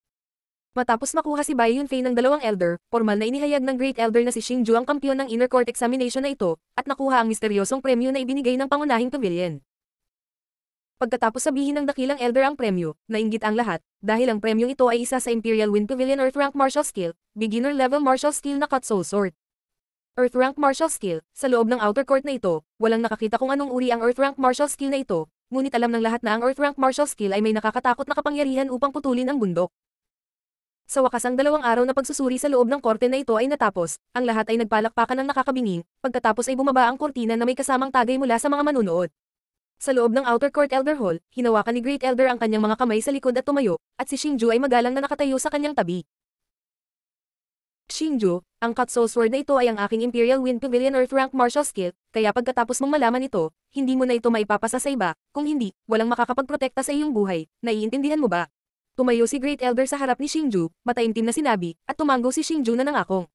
Matapos makuha si Bai Yunfei ng dalawang elder, formal na inihayag ng Great Elder na si Xingju ang kampiyon ng Inner Court Examination na ito, at nakuha ang misteryosong premyo na ibinigay ng pangunahing pavilion. Pagkatapos sabihin ng dakilang elder ang premyo, nainggit ang lahat, dahil ang premyong ito ay isa sa Imperial Wind Pavilion Earth Rank Martial Skill, Beginner Level Martial Skill na Cut Soul Sword. Earth Rank Martial Skill, sa loob ng outer court na ito, walang nakakita kung anong uri ang Earth Rank Martial Skill na ito, ngunit alam ng lahat na ang Earth Rank Martial Skill ay may nakakatakot na kapangyarihan upang putulin ang bundok. Sa wakas ang dalawang araw na pagsusuri sa loob ng korte na ito ay natapos, ang lahat ay nagpalakpakan ng nakakabinging, pagkatapos ay bumaba ang kortina na may kasamang tagay mula sa mga manunood. Sa loob ng outer court Elder Hall, hinawakan ni Great Elder ang kanyang mga kamay sa likod at tumayo, at si Xingju ay magalang na nakatayo sa kanyang tabi. Xingju, ang Cut Soul Sword na ito ay ang aking Imperial Wind Pavilion Earth Rank Martial Skill, kaya pagkatapos mong malaman ito, hindi mo na ito maipapasa sa iba, kung hindi, walang makakapagprotekta sa iyong buhay, naiintindihan mo ba? Tumayo si Great Elder sa harap ni Xingju, mataimtim na sinabi, at tumanggo si Xingju na nangakong.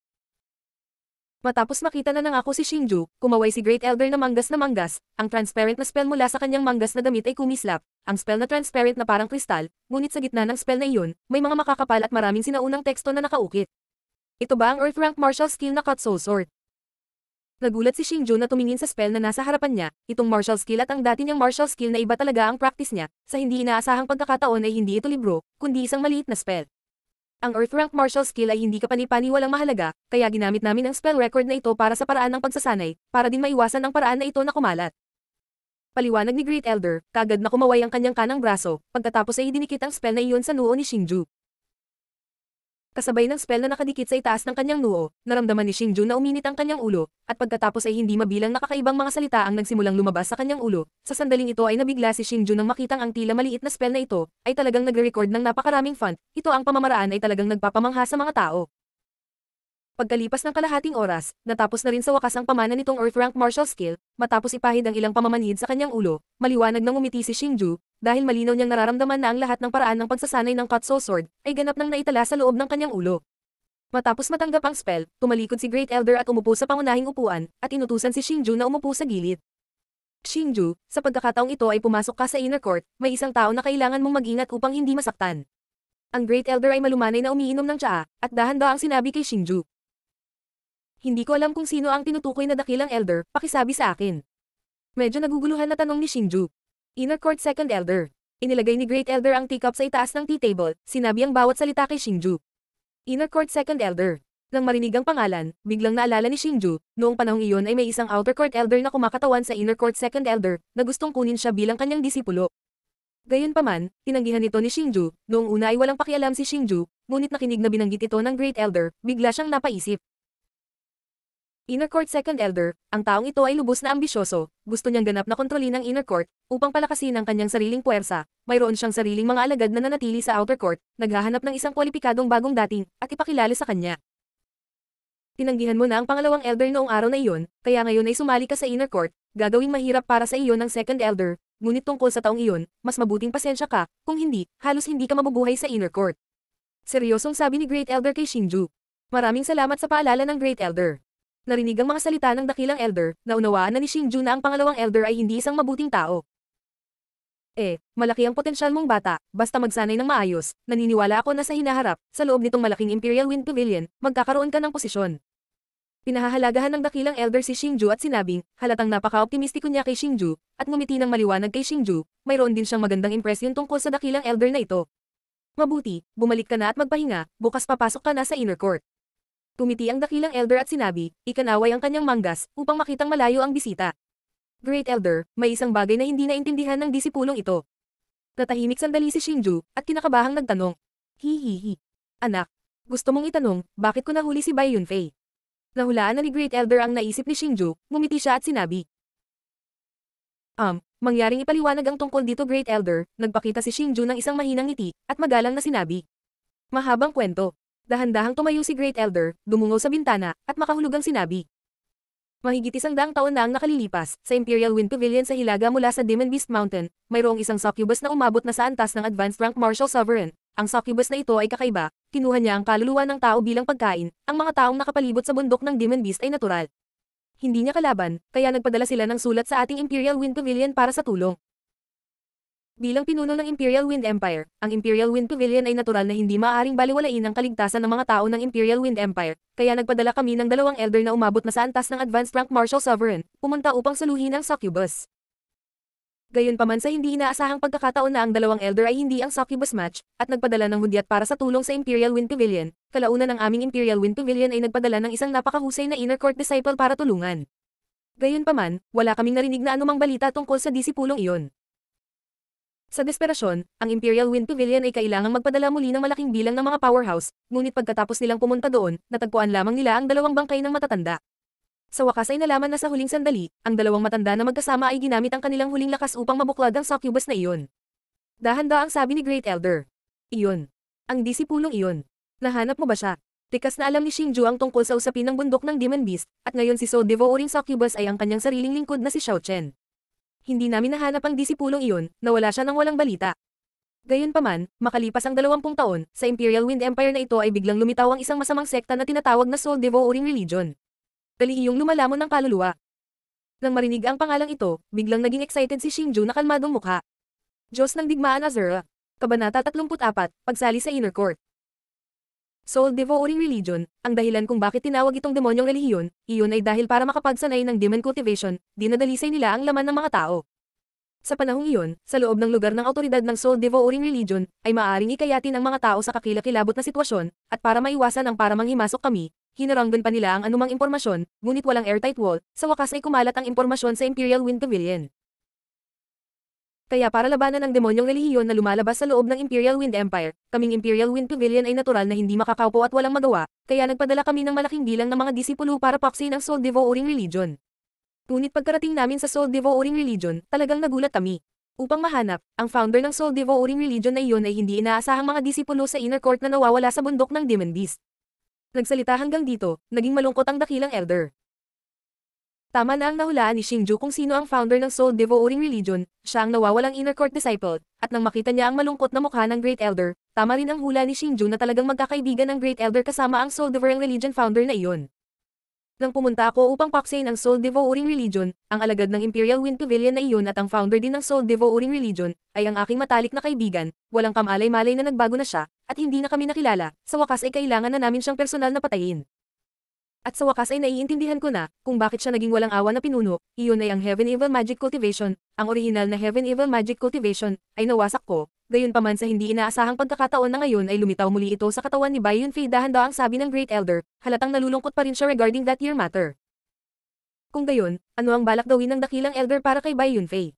Matapos makita na nangako si Xingju, kumaway si Great Elder na manggas na manggas, ang transparent na spell mula sa kanyang manggas na damit ay kumislap, ang spell na transparent na parang kristal, ngunit sa gitna ng spell na iyon, may mga makakapal at maraming sinaunang teksto na nakaukit. Ito ba ang Earth Rank Martial Skill na Cut Soul Sword? Nagulat si Xingju na tumingin sa spell na nasa harapan niya, itong martial skill at ang dati niyang martial skill na iba talaga ang practice niya, sa hindi inaasahang pagkakataon ay hindi ito libro, kundi isang maliit na spell. Ang Earth Rank Martial Skill ay hindi kapani-paniwalang mahalaga, kaya ginamit namin ang spell record na ito para sa paraan ng pagsasanay, para din maiwasan ang paraan na ito na kumalat. Paliwanag ni Great Elder, kagad na kumaway ang kanyang kanang braso, pagkatapos ay dinikit ang spell na iyon sa noo ni Xingju. Kasabay ng spell na nakadikit sa itaas ng kanyang noo, naramdaman ni Xingju na uminit ang kanyang ulo, at pagkatapos ay hindi mabilang nakakaibang mga salita ang nagsimulang lumabas sa kanyang ulo. Sa sandaling ito ay nabigla si Xingju nang makitang ang tila maliit na spell na ito, ay talagang nagre-record ng napakaraming font, ito ang pamamaraan ay talagang nagpapamangha sa mga tao. Pagkalipas ng kalahating oras, natapos na rin sa wakas ang pamana nitong Earth Rank Martial Skill, matapos ipahid ang ilang pamamanhid sa kanyang ulo, maliwanag nang umiti si Xingju, dahil malinaw niyang nararamdaman na ang lahat ng paraan ng pagsasanay ng Cut Soul Sword, ay ganap nang naitala sa loob ng kanyang ulo. Matapos matanggap ang spell, tumalikod si Great Elder at umupo sa pangunahing upuan, at inutusan si Xingju na umupo sa gilid. Xingju, sa pagkakataong ito ay pumasok ka sa inner court, may isang tao na kailangan mong mag-ingat upang hindi masaktan. Ang Great Elder ay malumanay na umiinom ng tsaa, at dahan-daang sinabi kay Xingju. Hindi ko alam kung sino ang tinutukoy na dakilang elder, pakisabi sa akin. Medyo naguguluhan na tanong ni Xingju. Inner Court Second Elder. Inilagay ni Great Elder ang teacup sa itaas ng tea table, sinabi ang bawat salita kay Xingju. Inner Court Second Elder. Nang marinig ang pangalan, biglang naalala ni Xingju, noong panahong iyon ay may isang Outer Court Elder na kumakatawan sa Inner Court Second Elder, na gustong kunin siya bilang kanyang disipulo. Gayunpaman, tinanggihan nito ni Xingju, noong una ay walang pakialam si Xingju, ngunit nakinig na binanggit ito ng Great Elder, bigla siyang napaisip. Inner Court Second Elder, ang taong ito ay lubos na ambisyoso, gusto niyang ganap na kontrolin ang Inner Court, upang palakasin ang kanyang sariling puwersa, mayroon siyang sariling mga alagad na nanatili sa Outer Court, naghahanap ng isang kwalipikadong bagong dating, at ipakilala sa kanya. Tinanggihan mo na ang pangalawang Elder noong araw na iyon, kaya ngayon ay sumali ka sa Inner Court, gagawing mahirap para sa iyo ng Second Elder, ngunit tungkol sa taong iyon, mas mabuting pasensya ka, kung hindi, halos hindi ka mabubuhay sa Inner Court. Seryosong sabi ni Great Elder kay Xingju. Maraming salamat sa paalala ng Great Elder. Narinig ang mga salita ng dakilang elder, naunawaan na ni Xingju na ang pangalawang elder ay hindi isang mabuting tao. Eh, malaki ang potensyal mong bata, basta magsanay ng maayos, naniniwala ako na sa hinaharap, sa loob nitong malaking Imperial Wind Pavilion, magkakaroon ka ng posisyon. Pinahahalagahan ng dakilang elder si Xingju at sinabing, halatang napaka-optimistiko niya kay Xingju, at ngumiti ng maliwanag kay Xingju, mayroon din siyang magandang impresyon tungkol sa dakilang elder na ito. Mabuti, bumalik ka na at magpahinga, bukas papasok ka na sa Inner Court. Tumiti ang dakilang elder at sinabi, ikanaway ang kanyang manggas, upang makitang malayo ang bisita. Great Elder, may isang bagay na hindi naintindihan ng disipulong ito. Natahimik sandali si Xingju, at kinakabahang nagtanong. Hihihi. Anak, gusto mong itanong, bakit ko nahuli si Bai Yunfei? Nahulaan na ni Great Elder ang naisip ni Xingju, ngumiti siya at sinabi. Um, mangyaring ipaliwanag ang tungkol dito Great Elder, nagpakita si Xingju ng isang mahinang ngiti, at magalang na sinabi. Mahabang kwento. Dahan-dahang tumayo si Great Elder, dumungaw sa bintana, at makahulugang sinabi. Mahigit isang daang taon na ang nakalilipas, sa Imperial Wind Pavilion sa Hilaga mula sa Demon Beast Mountain, mayroong isang succubus na umabot na sa antas ng Advanced Rank Martial Sovereign. Ang succubus na ito ay kakaiba, kinuha niya ang kaluluwa ng tao bilang pagkain, ang mga taong nakapalibot sa bundok ng Demon Beast ay natural. Hindi niya kalaban, kaya nagpadala sila ng sulat sa ating Imperial Wind Pavilion para sa tulong. Bilang pinuno ng Imperial Wind Empire, ang Imperial Wind Pavilion ay natural na hindi maaaring baliwalain ang kaligtasan ng mga tao ng Imperial Wind Empire, kaya nagpadala kami ng dalawang elder na umabot na sa antas ng Advanced Rank Martial Sovereign, pumunta upang saluhin ang succubus. Gayunpaman sa hindi inaasahang pagkakataon na ang dalawang elder ay hindi ang succubus match, at nagpadala ng hudyat para sa tulong sa Imperial Wind Pavilion, kalaunan ng aming Imperial Wind Pavilion ay nagpadala ng isang napakahusay na inner court disciple para tulungan. Gayunpaman, wala kaming narinig na anumang balita tungkol sa disipulong iyon. Sa desperasyon, ang Imperial Wind Pavilion ay kailangang magpadala muli ng malaking bilang ng mga powerhouse, ngunit pagkatapos nilang pumunta doon, natagpuan lamang nila ang dalawang bangkay ng matatanda. Sa wakas ay nalaman na sa huling sandali, ang dalawang matanda na magkasama ay ginamit ang kanilang huling lakas upang mabuklad ang succubus na iyon. Dahan-daang sabi ni Great Elder. Iyon. Ang disipulong iyon. Nahanap mo ba siya? Tikas na alam ni Xingju ang tungkol sa usapin ng bundok ng Demon Beast, at ngayon si So Devouring Succubus ay ang kanyang sariling lingkod na si Xiao Chen. Hindi namin nahanap ang disipulong iyon, nawala siya ng walang balita. Gayunpaman, makalipas ang dalawampung taon, sa Imperial Wind Empire na ito ay biglang lumitaw ang isang masamang sekta na tinatawag na Soul Devouring Religion. Dali iyong lumalamon ng kaluluwa. Nang marinig ang pangalang ito, biglang naging excited si Xingju na kalmadong mukha. Diyos ng Digmaan Azura. Kabanata tatlumpu't apat, Pagsali sa Inner Court. Soul Devouring Religion, ang dahilan kung bakit tinawag itong demonyong relihiyon, iyon ay dahil para makapagsanay ng demon cultivation, dinadalisay nila ang laman ng mga tao. Sa panahong iyon, sa loob ng lugar ng autoridad ng Soul Devouring Religion, ay maaaring ikayatin ang mga tao sa kakilakilabot na sitwasyon, at para maiwasan ang paramang himasok kami, hinaranggan pa nila ang anumang impormasyon, ngunit walang airtight wall, sa wakas ay kumalat ang impormasyon sa Imperial Wind Pavilion. Kaya para labanan ang demonyong relihiyon na lumalabas sa loob ng Imperial Wind Empire, kaming Imperial Wind Pavilion ay natural na hindi makakaupo at walang magawa, kaya nagpadala kami ng malaking bilang ng mga disipulo para paksiin ang Soul Devouring Religion. Ngunit pagkarating namin sa Soul Devouring Religion, talagang nagulat kami. Upang mahanap, ang founder ng Soul Devouring Religion na iyon ay hindi inaasahang mga disipulo sa inner court na nawawala sa bundok ng Demon Beast. Nagsalita hanggang dito, naging malungkot ang dakilang elder. Tama na ang nahulaan ni Xingju kung sino ang founder ng Soul Devouring Religion, siya ang nawawalang inner court disciple, at nang makita niya ang malungkot na mukha ng Great Elder, tama rin ang hula ni Xingju na talagang magkakaibigan ng Great Elder kasama ang Soul Devouring Religion founder na iyon. Nang pumunta ako upang paksain ang Soul Devouring Religion, ang alagad ng Imperial Wind Pavilion na iyon at ang founder din ng Soul Devouring Religion, ay ang aking matalik na kaibigan, walang kamalay-malay na nagbago na siya, at hindi na kami nakilala, sa wakas ay kailangan na namin siyang personal na patayin. At sa wakas ay naiintindihan ko na, kung bakit siya naging walang awa na pinuno, iyon ay ang Heaven Evil Magic Cultivation, ang orihinal na Heaven Evil Magic Cultivation, ay nawasak ko, gayunpaman sa hindi inaasahang pagkakataon na ngayon ay lumitaw muli ito sa katawan ni Bai Yunfei dahan-daang sabi ng Great Elder, halatang nalulungkot pa rin siya regarding that year matter. Kung gayon, ano ang balak gawin ng dakilang elder para kay Bai Yunfei?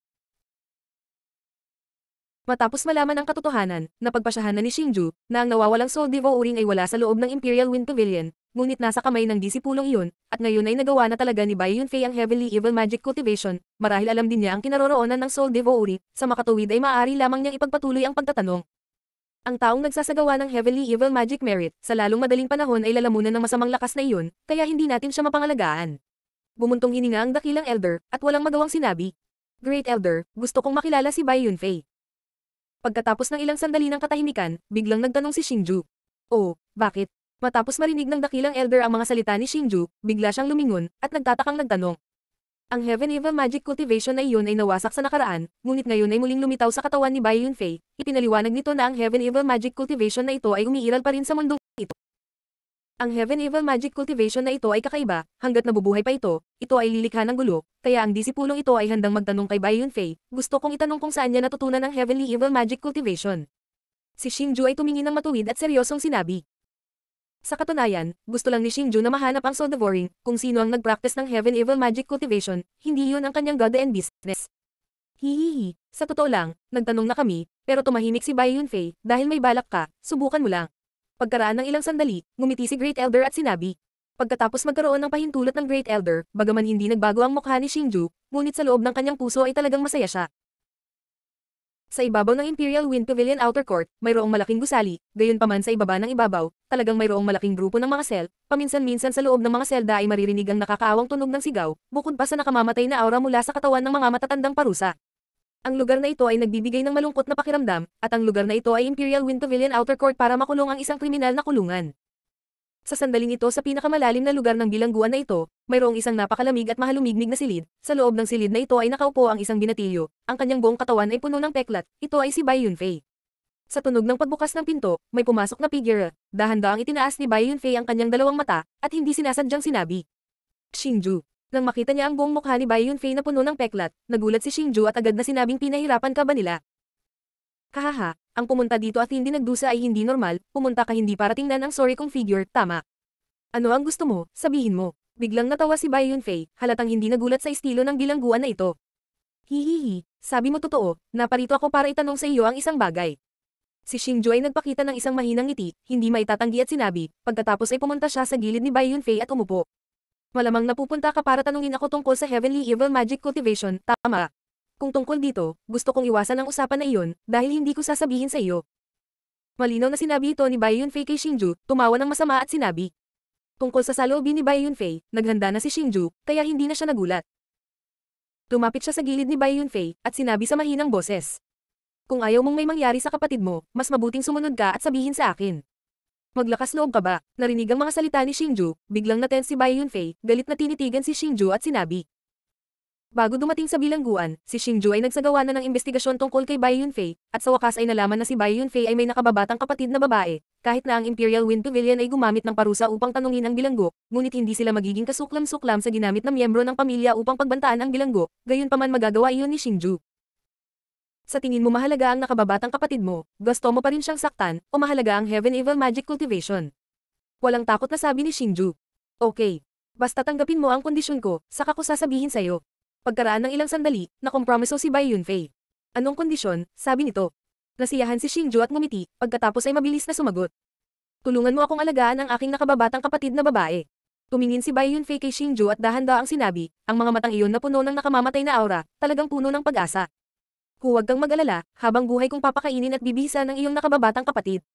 Matapos malaman ang katotohanan, napagpasyahan na ni Xingju, na ang nawawalang Soul Devouring ay wala sa loob ng Imperial Wind Pavilion, ngunit nasa kamay ng disipulong iyon, at ngayon ay nagawa na talaga ni Bai Yunfei ang Heavenly Evil Magic Cultivation, marahil alam din niya ang kinaroroonan ng Soul Devouring, sa makatuwid ay maaari lamang niyang ipagpatuloy ang pagtatanong. Ang taong nagsasagawa ng Heavenly Evil Magic Merit, sa lalong madaling panahon ay lalamunan ng masamang lakas na iyon, kaya hindi natin siya mapangalagaan. Bumuntong hininga ang dakilang elder, at walang magawang sinabi. Great Elder, gusto kong makilala si Bai Yunfei. Pagkatapos ng ilang sandali ng katahimikan, biglang nagtanong si Xingju. Oh, bakit? Matapos marinig ng dakilang elder ang mga salita ni Xingju, bigla siyang lumingon, at nagtatakang nagtanong. Ang Heaven Evil Magic Cultivation na iyon ay nawasak sa nakaraan, ngunit ngayon ay muling lumitaw sa katawan ni Bai Yunfei, ipinaliwanag nito na ang Heaven Evil Magic Cultivation na ito ay umiiral pa rin sa mundong ito. Ang Heaven Evil Magic Cultivation na ito ay kakaiba, hanggat nabubuhay pa ito, ito ay lilikha ng gulo, kaya ang disipulong ito ay handang magtanong kay Bai Yunfei, gusto kong itanong kung saan niya natutunan ang Heavenly Evil Magic Cultivation. Si Xingju ay tumingin ng matuwid at seryosong sinabi. Sa katunayan, gusto lang ni Xingju na mahanap ang Soul Devouring, kung sino ang nag-practice ng Heaven Evil Magic Cultivation, hindi yun ang kanyang god and business. Hihihi, sa totoo lang, nagtanong na kami, pero tumahimik si Bai Yunfei, dahil may balak ka, subukan mo lang. Pagkaraan ng ilang sandali, ngumiti si Great Elder at sinabi. Pagkatapos magkaroon ng pahintulot ng Great Elder, bagaman hindi nagbago ang mukha ni Xingju, ngunit sa loob ng kanyang puso ay talagang masaya siya. Sa ibabaw ng Imperial Wind Pavilion Outer Court, mayroong malaking gusali, gayunpaman sa ibaba ng ibabaw, talagang mayroong malaking grupo ng mga sel, paminsan-minsan sa loob ng mga selda ay maririnig ang nakakaawang tunog ng sigaw, bukod pa sa nakamamatay na aura mula sa katawan ng mga matatandang parusa. Ang lugar na ito ay nagbibigay ng malungkot na pakiramdam, at ang lugar na ito ay Imperial Wind Pavilion Outer Court para makulong ang isang kriminal na kulungan. Sa sandaling ito sa pinakamalalim na lugar ng bilangguan na ito, mayroong isang napakalamig at mahalumigmig na silid, sa loob ng silid na ito ay nakaupo ang isang binatilyo, ang kanyang buong katawan ay puno ng peklat, ito ay si Bai Yunfei. Sa tunog ng pagbukas ng pinto, may pumasok na figure, dahan-daang itinaas ni Bai Yunfei ang kanyang dalawang mata, at hindi sinasadyang sinabi. Xingju. Nang makita niya ang buong mukha ni Bai Yunfei na puno ng peklat, nagulat si Xingju at agad na sinabing pinahirapan ka ba nila? Kahaha, ang pumunta dito at hindi nagdusa ay hindi normal, pumunta ka hindi para tingnan ang sorry kong figure, tama. Ano ang gusto mo, sabihin mo. Biglang natawa si Bai Yunfei, halatang hindi nagulat sa estilo ng bilangguan na ito. Hihihi, sabi mo totoo, naparito ako para itanong sa iyo ang isang bagay. Si Xingju ay nagpakita ng isang mahinang ngiti, hindi maitatanggi at sinabi, pagkatapos ay pumunta siya sa gilid ni Bai Yunfei at umupo. Malamang napupunta ka para tanungin ako tungkol sa Heavenly Evil Magic Cultivation, tama. Kung tungkol dito, gusto kong iwasan ang usapan na iyon, dahil hindi ko sasabihin sa iyo. Malinaw na sinabi ito ni Bai Yunfei kay Xingju, tumawa ng masama at sinabi. Tungkol sa saloobin ni Bai Yunfei, naghanda na si Xingju, kaya hindi na siya nagulat. Lumapit siya sa gilid ni Bai Yunfei, at sinabi sa mahinang boses. Kung ayaw mong may mangyari sa kapatid mo, mas mabuting sumunod ka at sabihin sa akin. Maglakas loob ka ba? Narinig ang mga salita ni Xingju, biglang natense si Bai Yunfei, galit na tinitigan si Xingju at sinabi. Bago dumating sa bilangguan, si Xingju ay nagsagawa na ng investigasyon tungkol kay Bai Yunfei, at sa wakas ay nalaman na si Bai Yunfei ay may nakababatang kapatid na babae, kahit na ang Imperial Wind Pavilion ay gumamit ng parusa upang tanungin ang bilanggo, ngunit hindi sila magiging kasuklam-suklam sa ginamit na miyembro ng pamilya upang pagbantaan ang bilanggo, gayunpaman magagawa iyon ni Xingju. Sa tingin mo mahalaga ang nakababatang kapatid mo, gusto mo pa rin siyang saktan, o mahalaga ang Heaven Evil Magic Cultivation? Walang takot na sabi ni Xingju. Okay. Basta tanggapin mo ang kondisyon ko, saka ko sasabihin sa'yo. Pagkaraan ng ilang sandali, nakompromiso si Bai Yunfei. Anong kondisyon, sabi nito. Nasiyahan si Xingju at ngumiti, pagkatapos ay mabilis na sumagot. Tulungan mo akong alagaan ang aking nakababatang kapatid na babae. Tumingin si Bai Yunfei kay Xingju at dahan-daang sinabi, ang mga matang iyon na puno ng nakamamatay na aura, talagang puno ng pag-asa. Huwag kang mag-alala, habang buhay kong papakainin at bibihisa ng iyong nakababatang kapatid.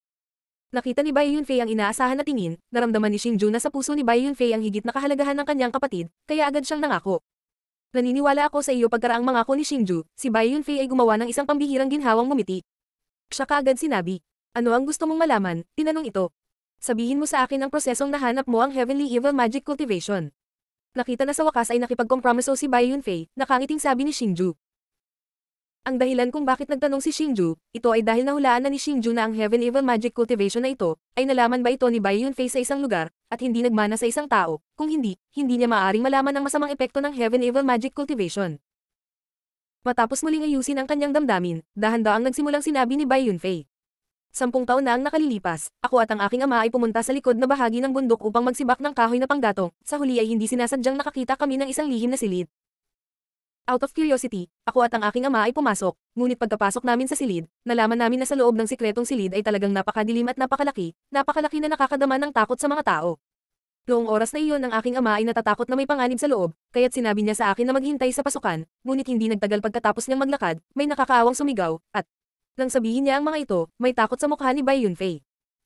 Nakita ni Bai Yunfei ang inaasahan na tingin, naramdaman ni Xingju na sa puso ni Bai Yunfei ang higit na kahalagahan ng kanyang kapatid, kaya agad siyang nangako. Naniniwala ako sa iyo pagkaraang mangako ni Xingju, si Bai Yunfei ay gumawa ng isang pambihirang ginhawang ngumiti. Siya kaagad sinabi, ano ang gusto mong malaman, tinanong ito. Sabihin mo sa akin ang prosesong nahanap mo ang Heavenly Evil Magic Cultivation. Nakita na sa wakas ay nakipagkompromiso si Bai Yunfei, nakangiting sabi ni Xingju. Ang dahilan kung bakit nagtanong si Xingju, ito ay dahil nahulaan na ni Xingju na ang Heaven Evil Magic Cultivation na ito, ay nalaman ba ito ni Bai Yunfei sa isang lugar, at hindi nagmana sa isang tao, kung hindi, hindi niya maaaring malaman ang masamang epekto ng Heaven Evil Magic Cultivation. Matapos muling ayusin ang kanyang damdamin, dahan-daang nagsimulang sinabi ni Bai Yunfei. Sampung taon na ang nakalilipas, ako at ang aking ama ay pumunta sa likod na bahagi ng bundok upang magsibak ng kahoy na panggatong, sa huli ay hindi sinasadyang nakakita kami ng isang lihim na silid. Out of curiosity, ako at ang aking ama ay pumasok, ngunit pagkapasok namin sa silid, nalaman namin na sa loob ng sikretong silid ay talagang napakadilim at napakalaki, napakalaki na nakakadama ng takot sa mga tao. Noong oras na iyon ang aking ama ay natatakot na may panganib sa loob, kaya't sinabi niya sa akin na maghintay sa pasukan, ngunit hindi nagtagal pagkatapos niyang maglakad, may nakakaawang sumigaw, at nang sabihin niya ang mga ito, may takot sa mukha ni Bai Yunfei.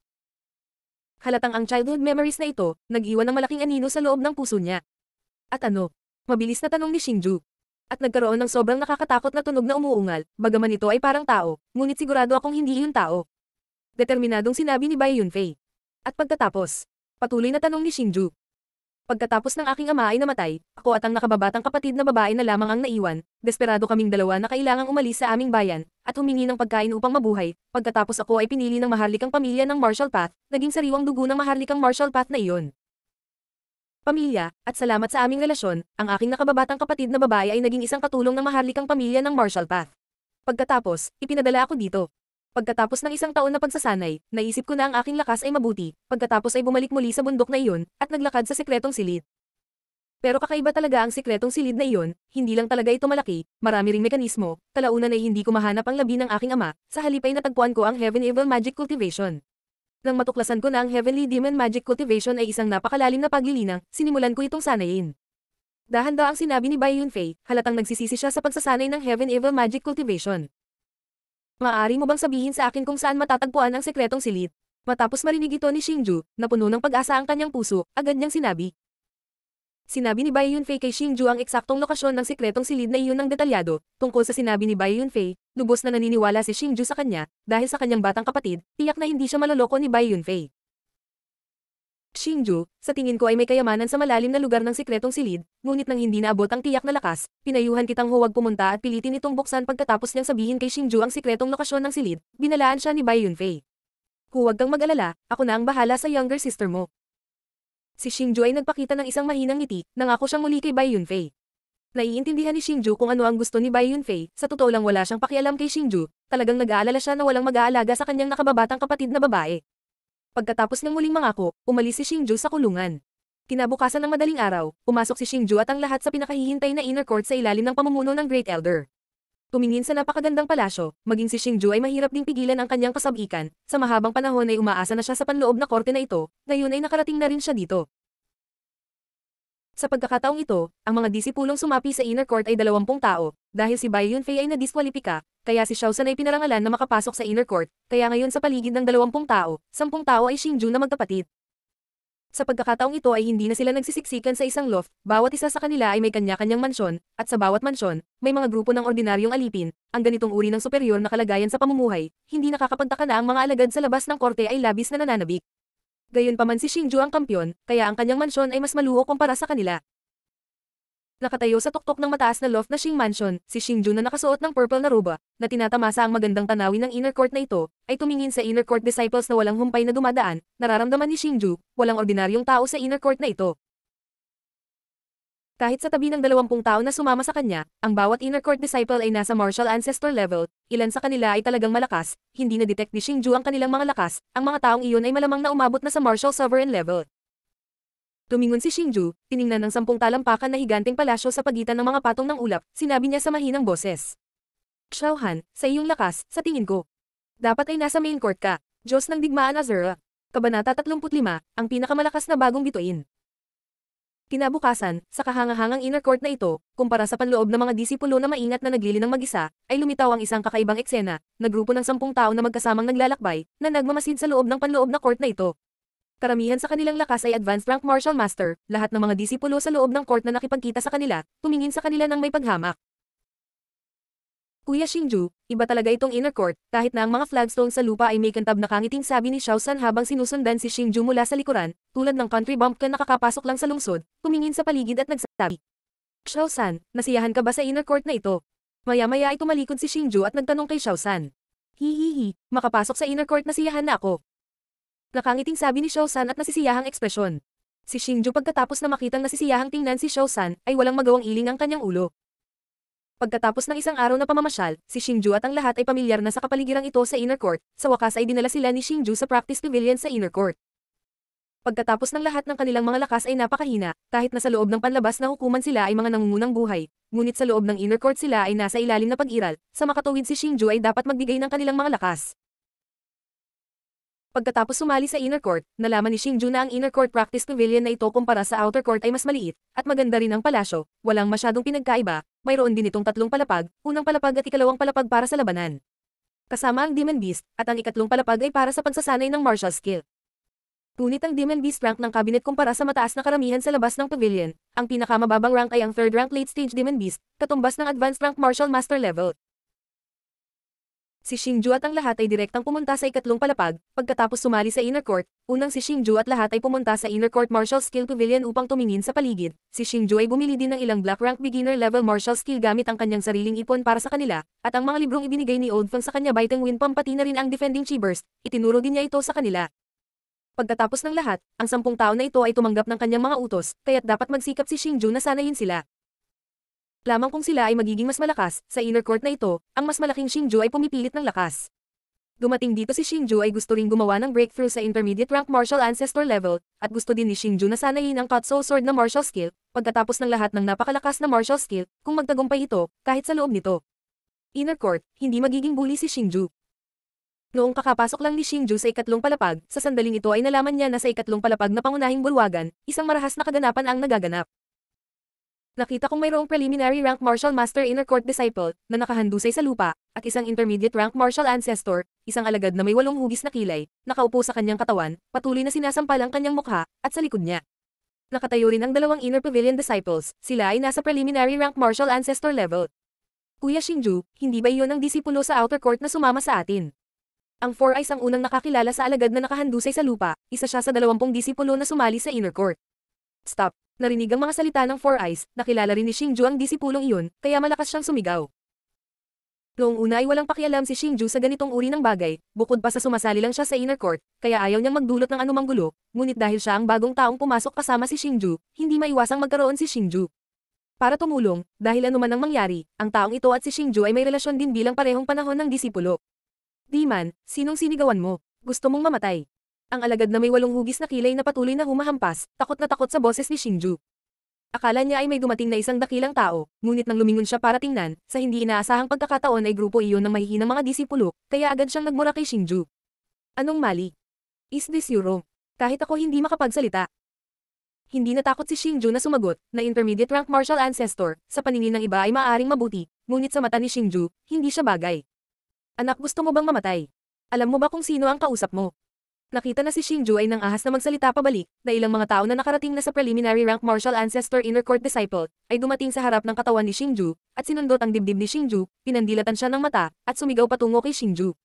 Halatang ang childhood memories na ito, nag-iwan ng malaking anino sa loob ng puso niya. At ano? Mabilis na tanong ni Xingju. At nagkaroon ng sobrang nakakatakot na tunog na umuungal, bagaman ito ay parang tao, ngunit sigurado akong hindi iyon tao. Determinadong sinabi ni Bai Yunfei. At pagkatapos, patuloy na tanong ni Xingju. Pagkatapos ng aking ama ay namatay, ako at ang nakababatang kapatid na babae na lamang ang naiwan, desperado kaming dalawa na kailangang umalis sa aming bayan, at humingi ng pagkain upang mabuhay, pagkatapos ako ay pinili ng maharlikang pamilya ng Marshall Path, naging sariwang dugo ng maharlikang Marshall Path na iyon. Pamilya, at salamat sa aming relasyon, ang aking nakababatang kapatid na babae ay naging isang katulong ng maharlikang pamilya ng Marshall Path. Pagkatapos, ipinadala ako dito. Pagkatapos ng isang taon na pagsasanay, naisip ko na ang aking lakas ay mabuti, pagkatapos ay bumalik muli sa bundok na iyon, at naglakad sa sikretong silid. Pero kakaiba talaga ang sikretong silid na iyon, hindi lang talaga ito malaki, marami ring mekanismo, kalaunan ay hindi ko mahanap ang labi ng aking ama, sa halip ay natagpuan ko ang Heaven Evil Magic Cultivation. Nang matuklasan ko na ang Heavenly Demon Magic Cultivation ay isang napakalalim na paglilinang, sinimulan ko itong sanayin. Dahan-daang sinabi ni Bai Yunfei, halatang nagsisisi siya sa pagsasanay ng Heaven Evil Magic Cultivation. Maaari mo bang sabihin sa akin kung saan matatagpuan ang sekretong silid? Matapos marinig ito ni Xingju, na puno ng pag-asa ang kanyang puso, agad niyang sinabi. Sinabi ni Bai Yunfei kay Xingju ang eksaktong lokasyon ng sikretong silid na iyon ng detalyado. Tungkol sa sinabi ni Bai Yunfei, lubos na naniniwala si Xingju sa kanya, dahil sa kanyang batang kapatid, tiyak na hindi siya maloloko ni Bai Yunfei. Xingju, sa tingin ko ay may kayamanan sa malalim na lugar ng sikretong silid, ngunit nang hindi naabot ang tiyak na lakas, pinayuhan kitang huwag pumunta at pilitin itong buksan pagkatapos niyang sabihin kay Xingju ang sikretong lokasyon ng silid, binalaan siya ni Bai Yunfei. Huwag kang mag-alala, ako na ang bahala sa younger sister mo. Si Xingju ay nagpakita ng isang mahinang ngiti, nangako siyang muli kay Bai Yunfei. Naiintindihan ni Xingju kung ano ang gusto ni Bai Yunfei, sa totoo lang wala siyang pakialam kay Xingju, talagang nag-aalala siya na walang mag-aalaga sa kanyang nakababatang kapatid na babae. Pagkatapos ng muling mangako, umalis si Xingju sa kulungan. Kinabukasan ng madaling araw, pumasok si Xingju at ang lahat sa pinakahihintay na inner court sa ilalim ng pamumuno ng Great Elder. Tumingin sa napakagandang palasyo, maging si Xingju ay mahirap ding pigilan ang kanyang kasabikan, sa mahabang panahon ay umaasa na siya sa panloob na korte na ito, ngayon ay nakarating na rin siya dito. Sa pagkakataong ito, ang mga disipulong sumapi sa inner court ay dalawampung tao, dahil si Bai Yunfei ay nadiskwalipika, kaya si Xiao San ay pinarangalan na makapasok sa inner court, kaya ngayon sa paligid ng dalawampung tao, sampung tao ay Xingju na magkapatid. Sa pagkakataong ito ay hindi na sila nagsisiksikan sa isang loft, bawat isa sa kanila ay may kanya-kanyang mansyon, at sa bawat mansyon, may mga grupo ng ordinaryong alipin, ang ganitong uri ng superior na kalagayan sa pamumuhay, hindi nakakapagtaka na ang mga alagad sa labas ng korte ay labis na nananabik. Gayunpaman si Xingju ang kampyon, kaya ang kanyang mansyon ay mas maluho kumpara sa kanila. Nakatayo sa tuktok ng mataas na loft na Xing Mansion, si Xingju na nakasuot ng purple na roba, na tinatamasa ang magandang tanawin ng inner court na ito, ay tumingin sa inner court disciples na walang humpay na dumadaan, nararamdaman ni Xingju, walang ordinaryong tao sa inner court na ito. Kahit sa tabi ng dalawampung tao na sumama sa kanya, ang bawat inner court disciple ay nasa martial ancestor level, ilan sa kanila ay talagang malakas, hindi na-detect ni Xingju ang kanilang mga lakas, ang mga taong iyon ay malamang na umabot na sa martial sovereign level. Tumingon si Xingju, tiningnan ng sampung talampakan na higanteng palasyo sa pagitan ng mga patong ng ulap, sinabi niya sa mahinang boses. Xiao Han, sa iyong lakas, sa tingin ko. Dapat ay nasa main court ka, Diyos ng Digmaan Azura. Kabanata tatlumpu't lima, ang pinakamalakas na bagong bituin. Kinabukasan, sa kahangahangang inner court na ito, kumpara sa panloob ng mga disipulo na maingat na naglilinang mag-isa, ay lumitaw ang isang kakaibang eksena, na grupo ng sampung tao na magkasamang naglalakbay, na nagmamasid sa loob ng panloob na court na ito. Karamihan sa kanilang lakas ay advanced rank martial master, lahat ng mga disipulo sa loob ng court na nakipagkita sa kanila, tumingin sa kanila ng may paghamak. Kuya Xingju, iba talaga itong inner court, kahit na ang mga flagstone sa lupa ay may kantab na kangiting sabi ni Xiao San habang sinusundan si Xingju mula sa likuran, tulad ng country bumpkin na nakakapasok lang sa lungsod, tumingin sa paligid at nagsabi. Xiao San, nasiyahan ka ba sa inner court na ito? Maya-maya ay tumalikod si Xingju at nagtanong kay Xiao San. Hihihi, makapasok sa inner court nasiyahan na ako. Nakangiting sabi ni Xiao San at nasisiyahang ekspresyon. Si Xingju pagkatapos na makitang nasisiyahang tingnan si Xiao San, ay walang magawang iling ang kanyang ulo. Pagkatapos ng isang araw na pamamasyal, si Xingju at ang lahat ay pamilyar na sa kapaligirang ito sa inner court, sa wakas ay dinala sila ni Xingju sa practice pavilion sa inner court. Pagkatapos ng lahat ng kanilang mga lakas ay napakahina, kahit na sa loob ng panlabas na hukuman sila ay mga nangungunang buhay, ngunit sa loob ng inner court sila ay nasa ilalim na pag-iral, sa makatuwid si Xingju ay dapat magbigay ng kanilang mga lakas. Pagkatapos sumali sa inner court, nalaman ni Xingju na ang inner court practice pavilion na ito kumpara sa outer court ay mas maliit, at maganda rin ang palasyo, walang masyadong pinagkaiba, mayroon din itong tatlong palapag, unang palapag at ikalawang palapag para sa labanan. Kasama ang Demon Beast, at ang ikatlong palapag ay para sa pagsasanay ng martial skill. Ngunit ang Demon Beast rank ng cabinet kumpara sa mataas na karamihan sa labas ng pavilion, ang pinakamababang rank ay ang third rank late stage Demon Beast, katumbas ng advanced rank martial master level. Si Xingju at ang lahat ay direktang pumunta sa ikatlong palapag, pagkatapos sumali sa inner court, unang si Xingju at lahat ay pumunta sa inner court martial skill pavilion upang tumingin sa paligid. Si Xingju ay bumili din ng ilang black rank beginner level martial skill gamit ang kanyang sariling ipon para sa kanila, at ang mga librong ibinigay ni Old Feng sa kanya by Teng Win pati na rin ang defending chi burst, itinuro din niya ito sa kanila. Pagkatapos ng lahat, ang sampung tao na ito ay tumanggap ng kanyang mga utos, kaya't dapat magsikap si Xingju na sanayin sila. Lamang kung sila ay magiging mas malakas, sa inner court na ito, ang mas malaking Xingju ay pumipilit ng lakas. Dumating dito si Xingju ay gusto ring gumawa ng breakthrough sa intermediate rank martial ancestor level, at gusto din ni Xingju na sanayin ang cut soul sword na martial skill, pagkatapos ng lahat ng napakalakas na martial skill, kung magtagumpay ito, kahit sa loob nito. Inner court, hindi magiging bully si Xingju. Noong kakapasok lang ni Xingju sa ikatlong palapag, sa sandaling ito ay nalaman niya na sa ikatlong palapag na pangunahing bulwagan, isang marahas na kaganapan ang nagaganap. Nakita kong mayroong preliminary rank martial master inner court disciple, na nakahandusay sa lupa, at isang intermediate rank martial ancestor, isang alagad na may walong hugis na kilay, nakaupo sa kanyang katawan, patuloy na sinasampal ang kanyang mukha, at sa likod niya. Nakatayo rin ang dalawang inner pavilion disciples, sila ay nasa preliminary rank martial ancestor level. Kuya Xingju, hindi ba iyon ang disipulo sa outer court na sumama sa atin? Ang Four Eyes ang unang nakakilala sa alagad na nakahandusay sa lupa, isa siya sa dalawampung disipulo na sumali sa inner court. Stop! Narinig ang mga salita ng Four Eyes, nakilala rin ni Xingju ang disipulong iyon, kaya malakas siyang sumigaw. Noong una ay walang pakialam si Xingju sa ganitong uri ng bagay, bukod pa sa sumasali lang siya sa inner court, kaya ayaw niyang magdulot ng anumang gulo, ngunit dahil siya ang bagong taong pumasok kasama si Xingju, hindi maiwasang magkaroon si Xingju. Para tumulong, dahil anuman ang mangyari, ang taong ito at si Xingju ay may relasyon din bilang parehong panahon ng disipulo. Di man, sinong sinigawan mo? Gusto mong mamatay? Ang alagad na may walong hugis na kilay na patuloy na humahampas, takot na takot sa boses ni Xingju. Akala niya ay may dumating na isang dakilang tao, ngunit nang lumingon siya para tingnan, sa hindi inaasahang pagkakataon ay grupo iyon ng mahihinang mga disipulo, kaya agad siyang nagmura kay Xingju. Anong mali? Is this you wrong? Kahit ako hindi makapagsalita. Hindi natakot si Xingju na sumagot, na intermediate rank martial ancestor, sa paningin ng iba ay maaaring mabuti, ngunit sa mata ni Xingju, hindi siya bagay. Anak, gusto mo bang mamatay? Alam mo ba kung sino ang kausap mo? Nakita na si Xingju ay nang ahas na magsalita pabalik, na ilang mga tao na nakarating na sa preliminary rank martial ancestor inner court disciple, ay dumating sa harap ng katawan ni Xingju, at sinundot ang dibdib ni Xingju, pinandilatan siya ng mata, at sumigaw patungo kay Xingju.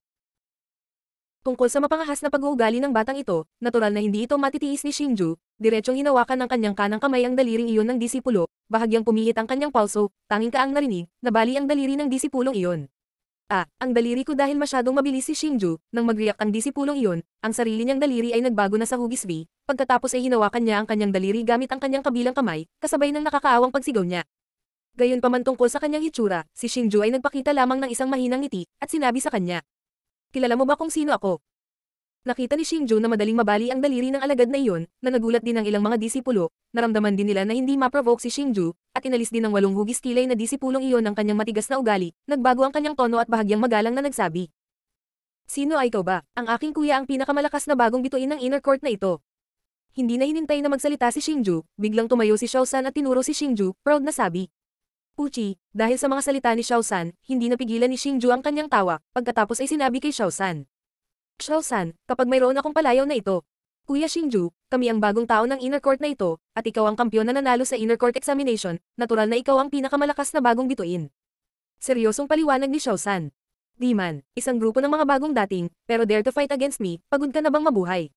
Tungkol sa mapangahas na pag-uugali ng batang ito, natural na hindi ito matitiis ni Xingju, diretsong hinawakan ng kanyang kanang kamay ang daliring iyon ng disipulo, bahagyang pumihit ang kanyang pulso, tanging kaang narinig, nabali ang daliri ng disipulong iyon. Ah, ang daliri ko dahil masyadong mabilis si Xingju, nang mag-react ang disipulong iyon, ang sarili niyang daliri ay nagbago na sa hugis V, pagkatapos ay hinawakan niya ang kanyang daliri gamit ang kanyang kabilang kamay, kasabay ng nakakaawang pagsigaw niya. Gayunpaman tungkol sa kanyang hitsura, si Xingju ay nagpakita lamang ng isang mahinang ngiti, at sinabi sa kanya. Kilala mo ba kung sino ako? Nakita ni Xingju na madaling mabali ang daliri ng alagad na iyon, na nagulat din ang ilang mga disipulo, naramdaman din nila na hindi ma-provoke si Xingju, at inalis din ng walong hugis kilay na disipulong iyon ang kanyang matigas na ugali, nagbago ang kanyang tono at bahagyang magalang na nagsabi. Sino ay ikaw ba? Ang aking kuya ang pinakamalakas na bagong bituin ng inner court na ito. Hindi na hinintay na magsalita si Xingju, biglang tumayo si Xiaosan at tinuro si Xingju, proud na sabi. Puchi, dahil sa mga salita ni Xiaosan, hindi napigilan ni Xingju ang kanyang tawa, pagkatapos ay sinabi kay Xiaosan. Xiaosan, kapag mayroon akong palayaw na ito. Kuya Xingju, kami ang bagong tao ng inner court na ito, at ikaw ang kampiyon na nanalo sa inner court examination, natural na ikaw ang pinakamalakas na bagong bituin. Seryosong paliwanag ni Xiaosan. Di man, isang grupo ng mga bagong dating, pero dare to fight against me, pagod ka na bang mabuhay?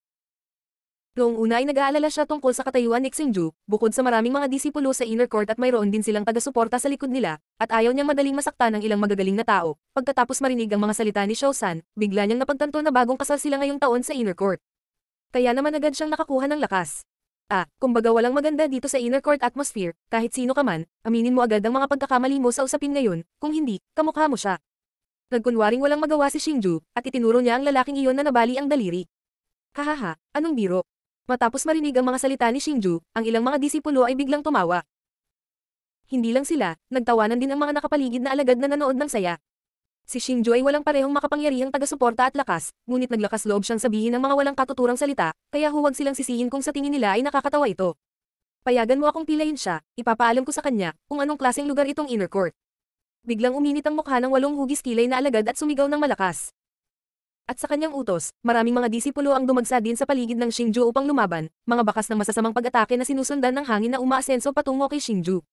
Noong una ay nag-aalala siya tungkol sa katayuan ni Xingju, bukod sa maraming mga disipulo sa inner court at mayroon din silang taga-suporta sa likod nila, at ayaw niyang madaling masaktan ng ilang magagaling na tao. Pagkatapos marinig ang mga salita ni Xiaosan, bigla niyang napagtanto na bagong kasal sila ngayong taon sa inner court. Kaya naman agad siyang nakakuha ng lakas. Ah, kumbaga walang maganda dito sa inner court atmosphere, kahit sino ka man, aminin mo agad ang mga pagkakamali mo sa usapin ngayon, kung hindi, kamukha mo siya. Nagkunwaring walang magawa si Xingju, at itinuro niya ang lalaking iyon na nabali ang daliri. Hahaha, anong biro? Matapos marinig ang mga salita ni Xingju, ang ilang mga disipulo ay biglang tumawa. Hindi lang sila, nagtawanan din ang mga nakapaligid na alagad na nanood ng saya. Si Xingju ay walang parehong makapangyarihang taga-suporta at lakas, ngunit naglakas loob siyang sabihin ng mga walang katuturang salita, kaya huwag silang sisihin kung sa tingin nila ay nakakatawa ito. Payagan mo akong pilayin siya, ipapaalam ko sa kanya, kung anong klaseng lugar itong inner court. Biglang uminit ang mukha ng walong hugis kilay na alagad at sumigaw ng malakas. At sa kanyang utos, maraming mga disipulo ang dumagsa din sa paligid ng Xingju upang lumaban, mga bakas ng masasamang pag-atake na sinusundan ng hangin na umaasenso patungo kay Xingju.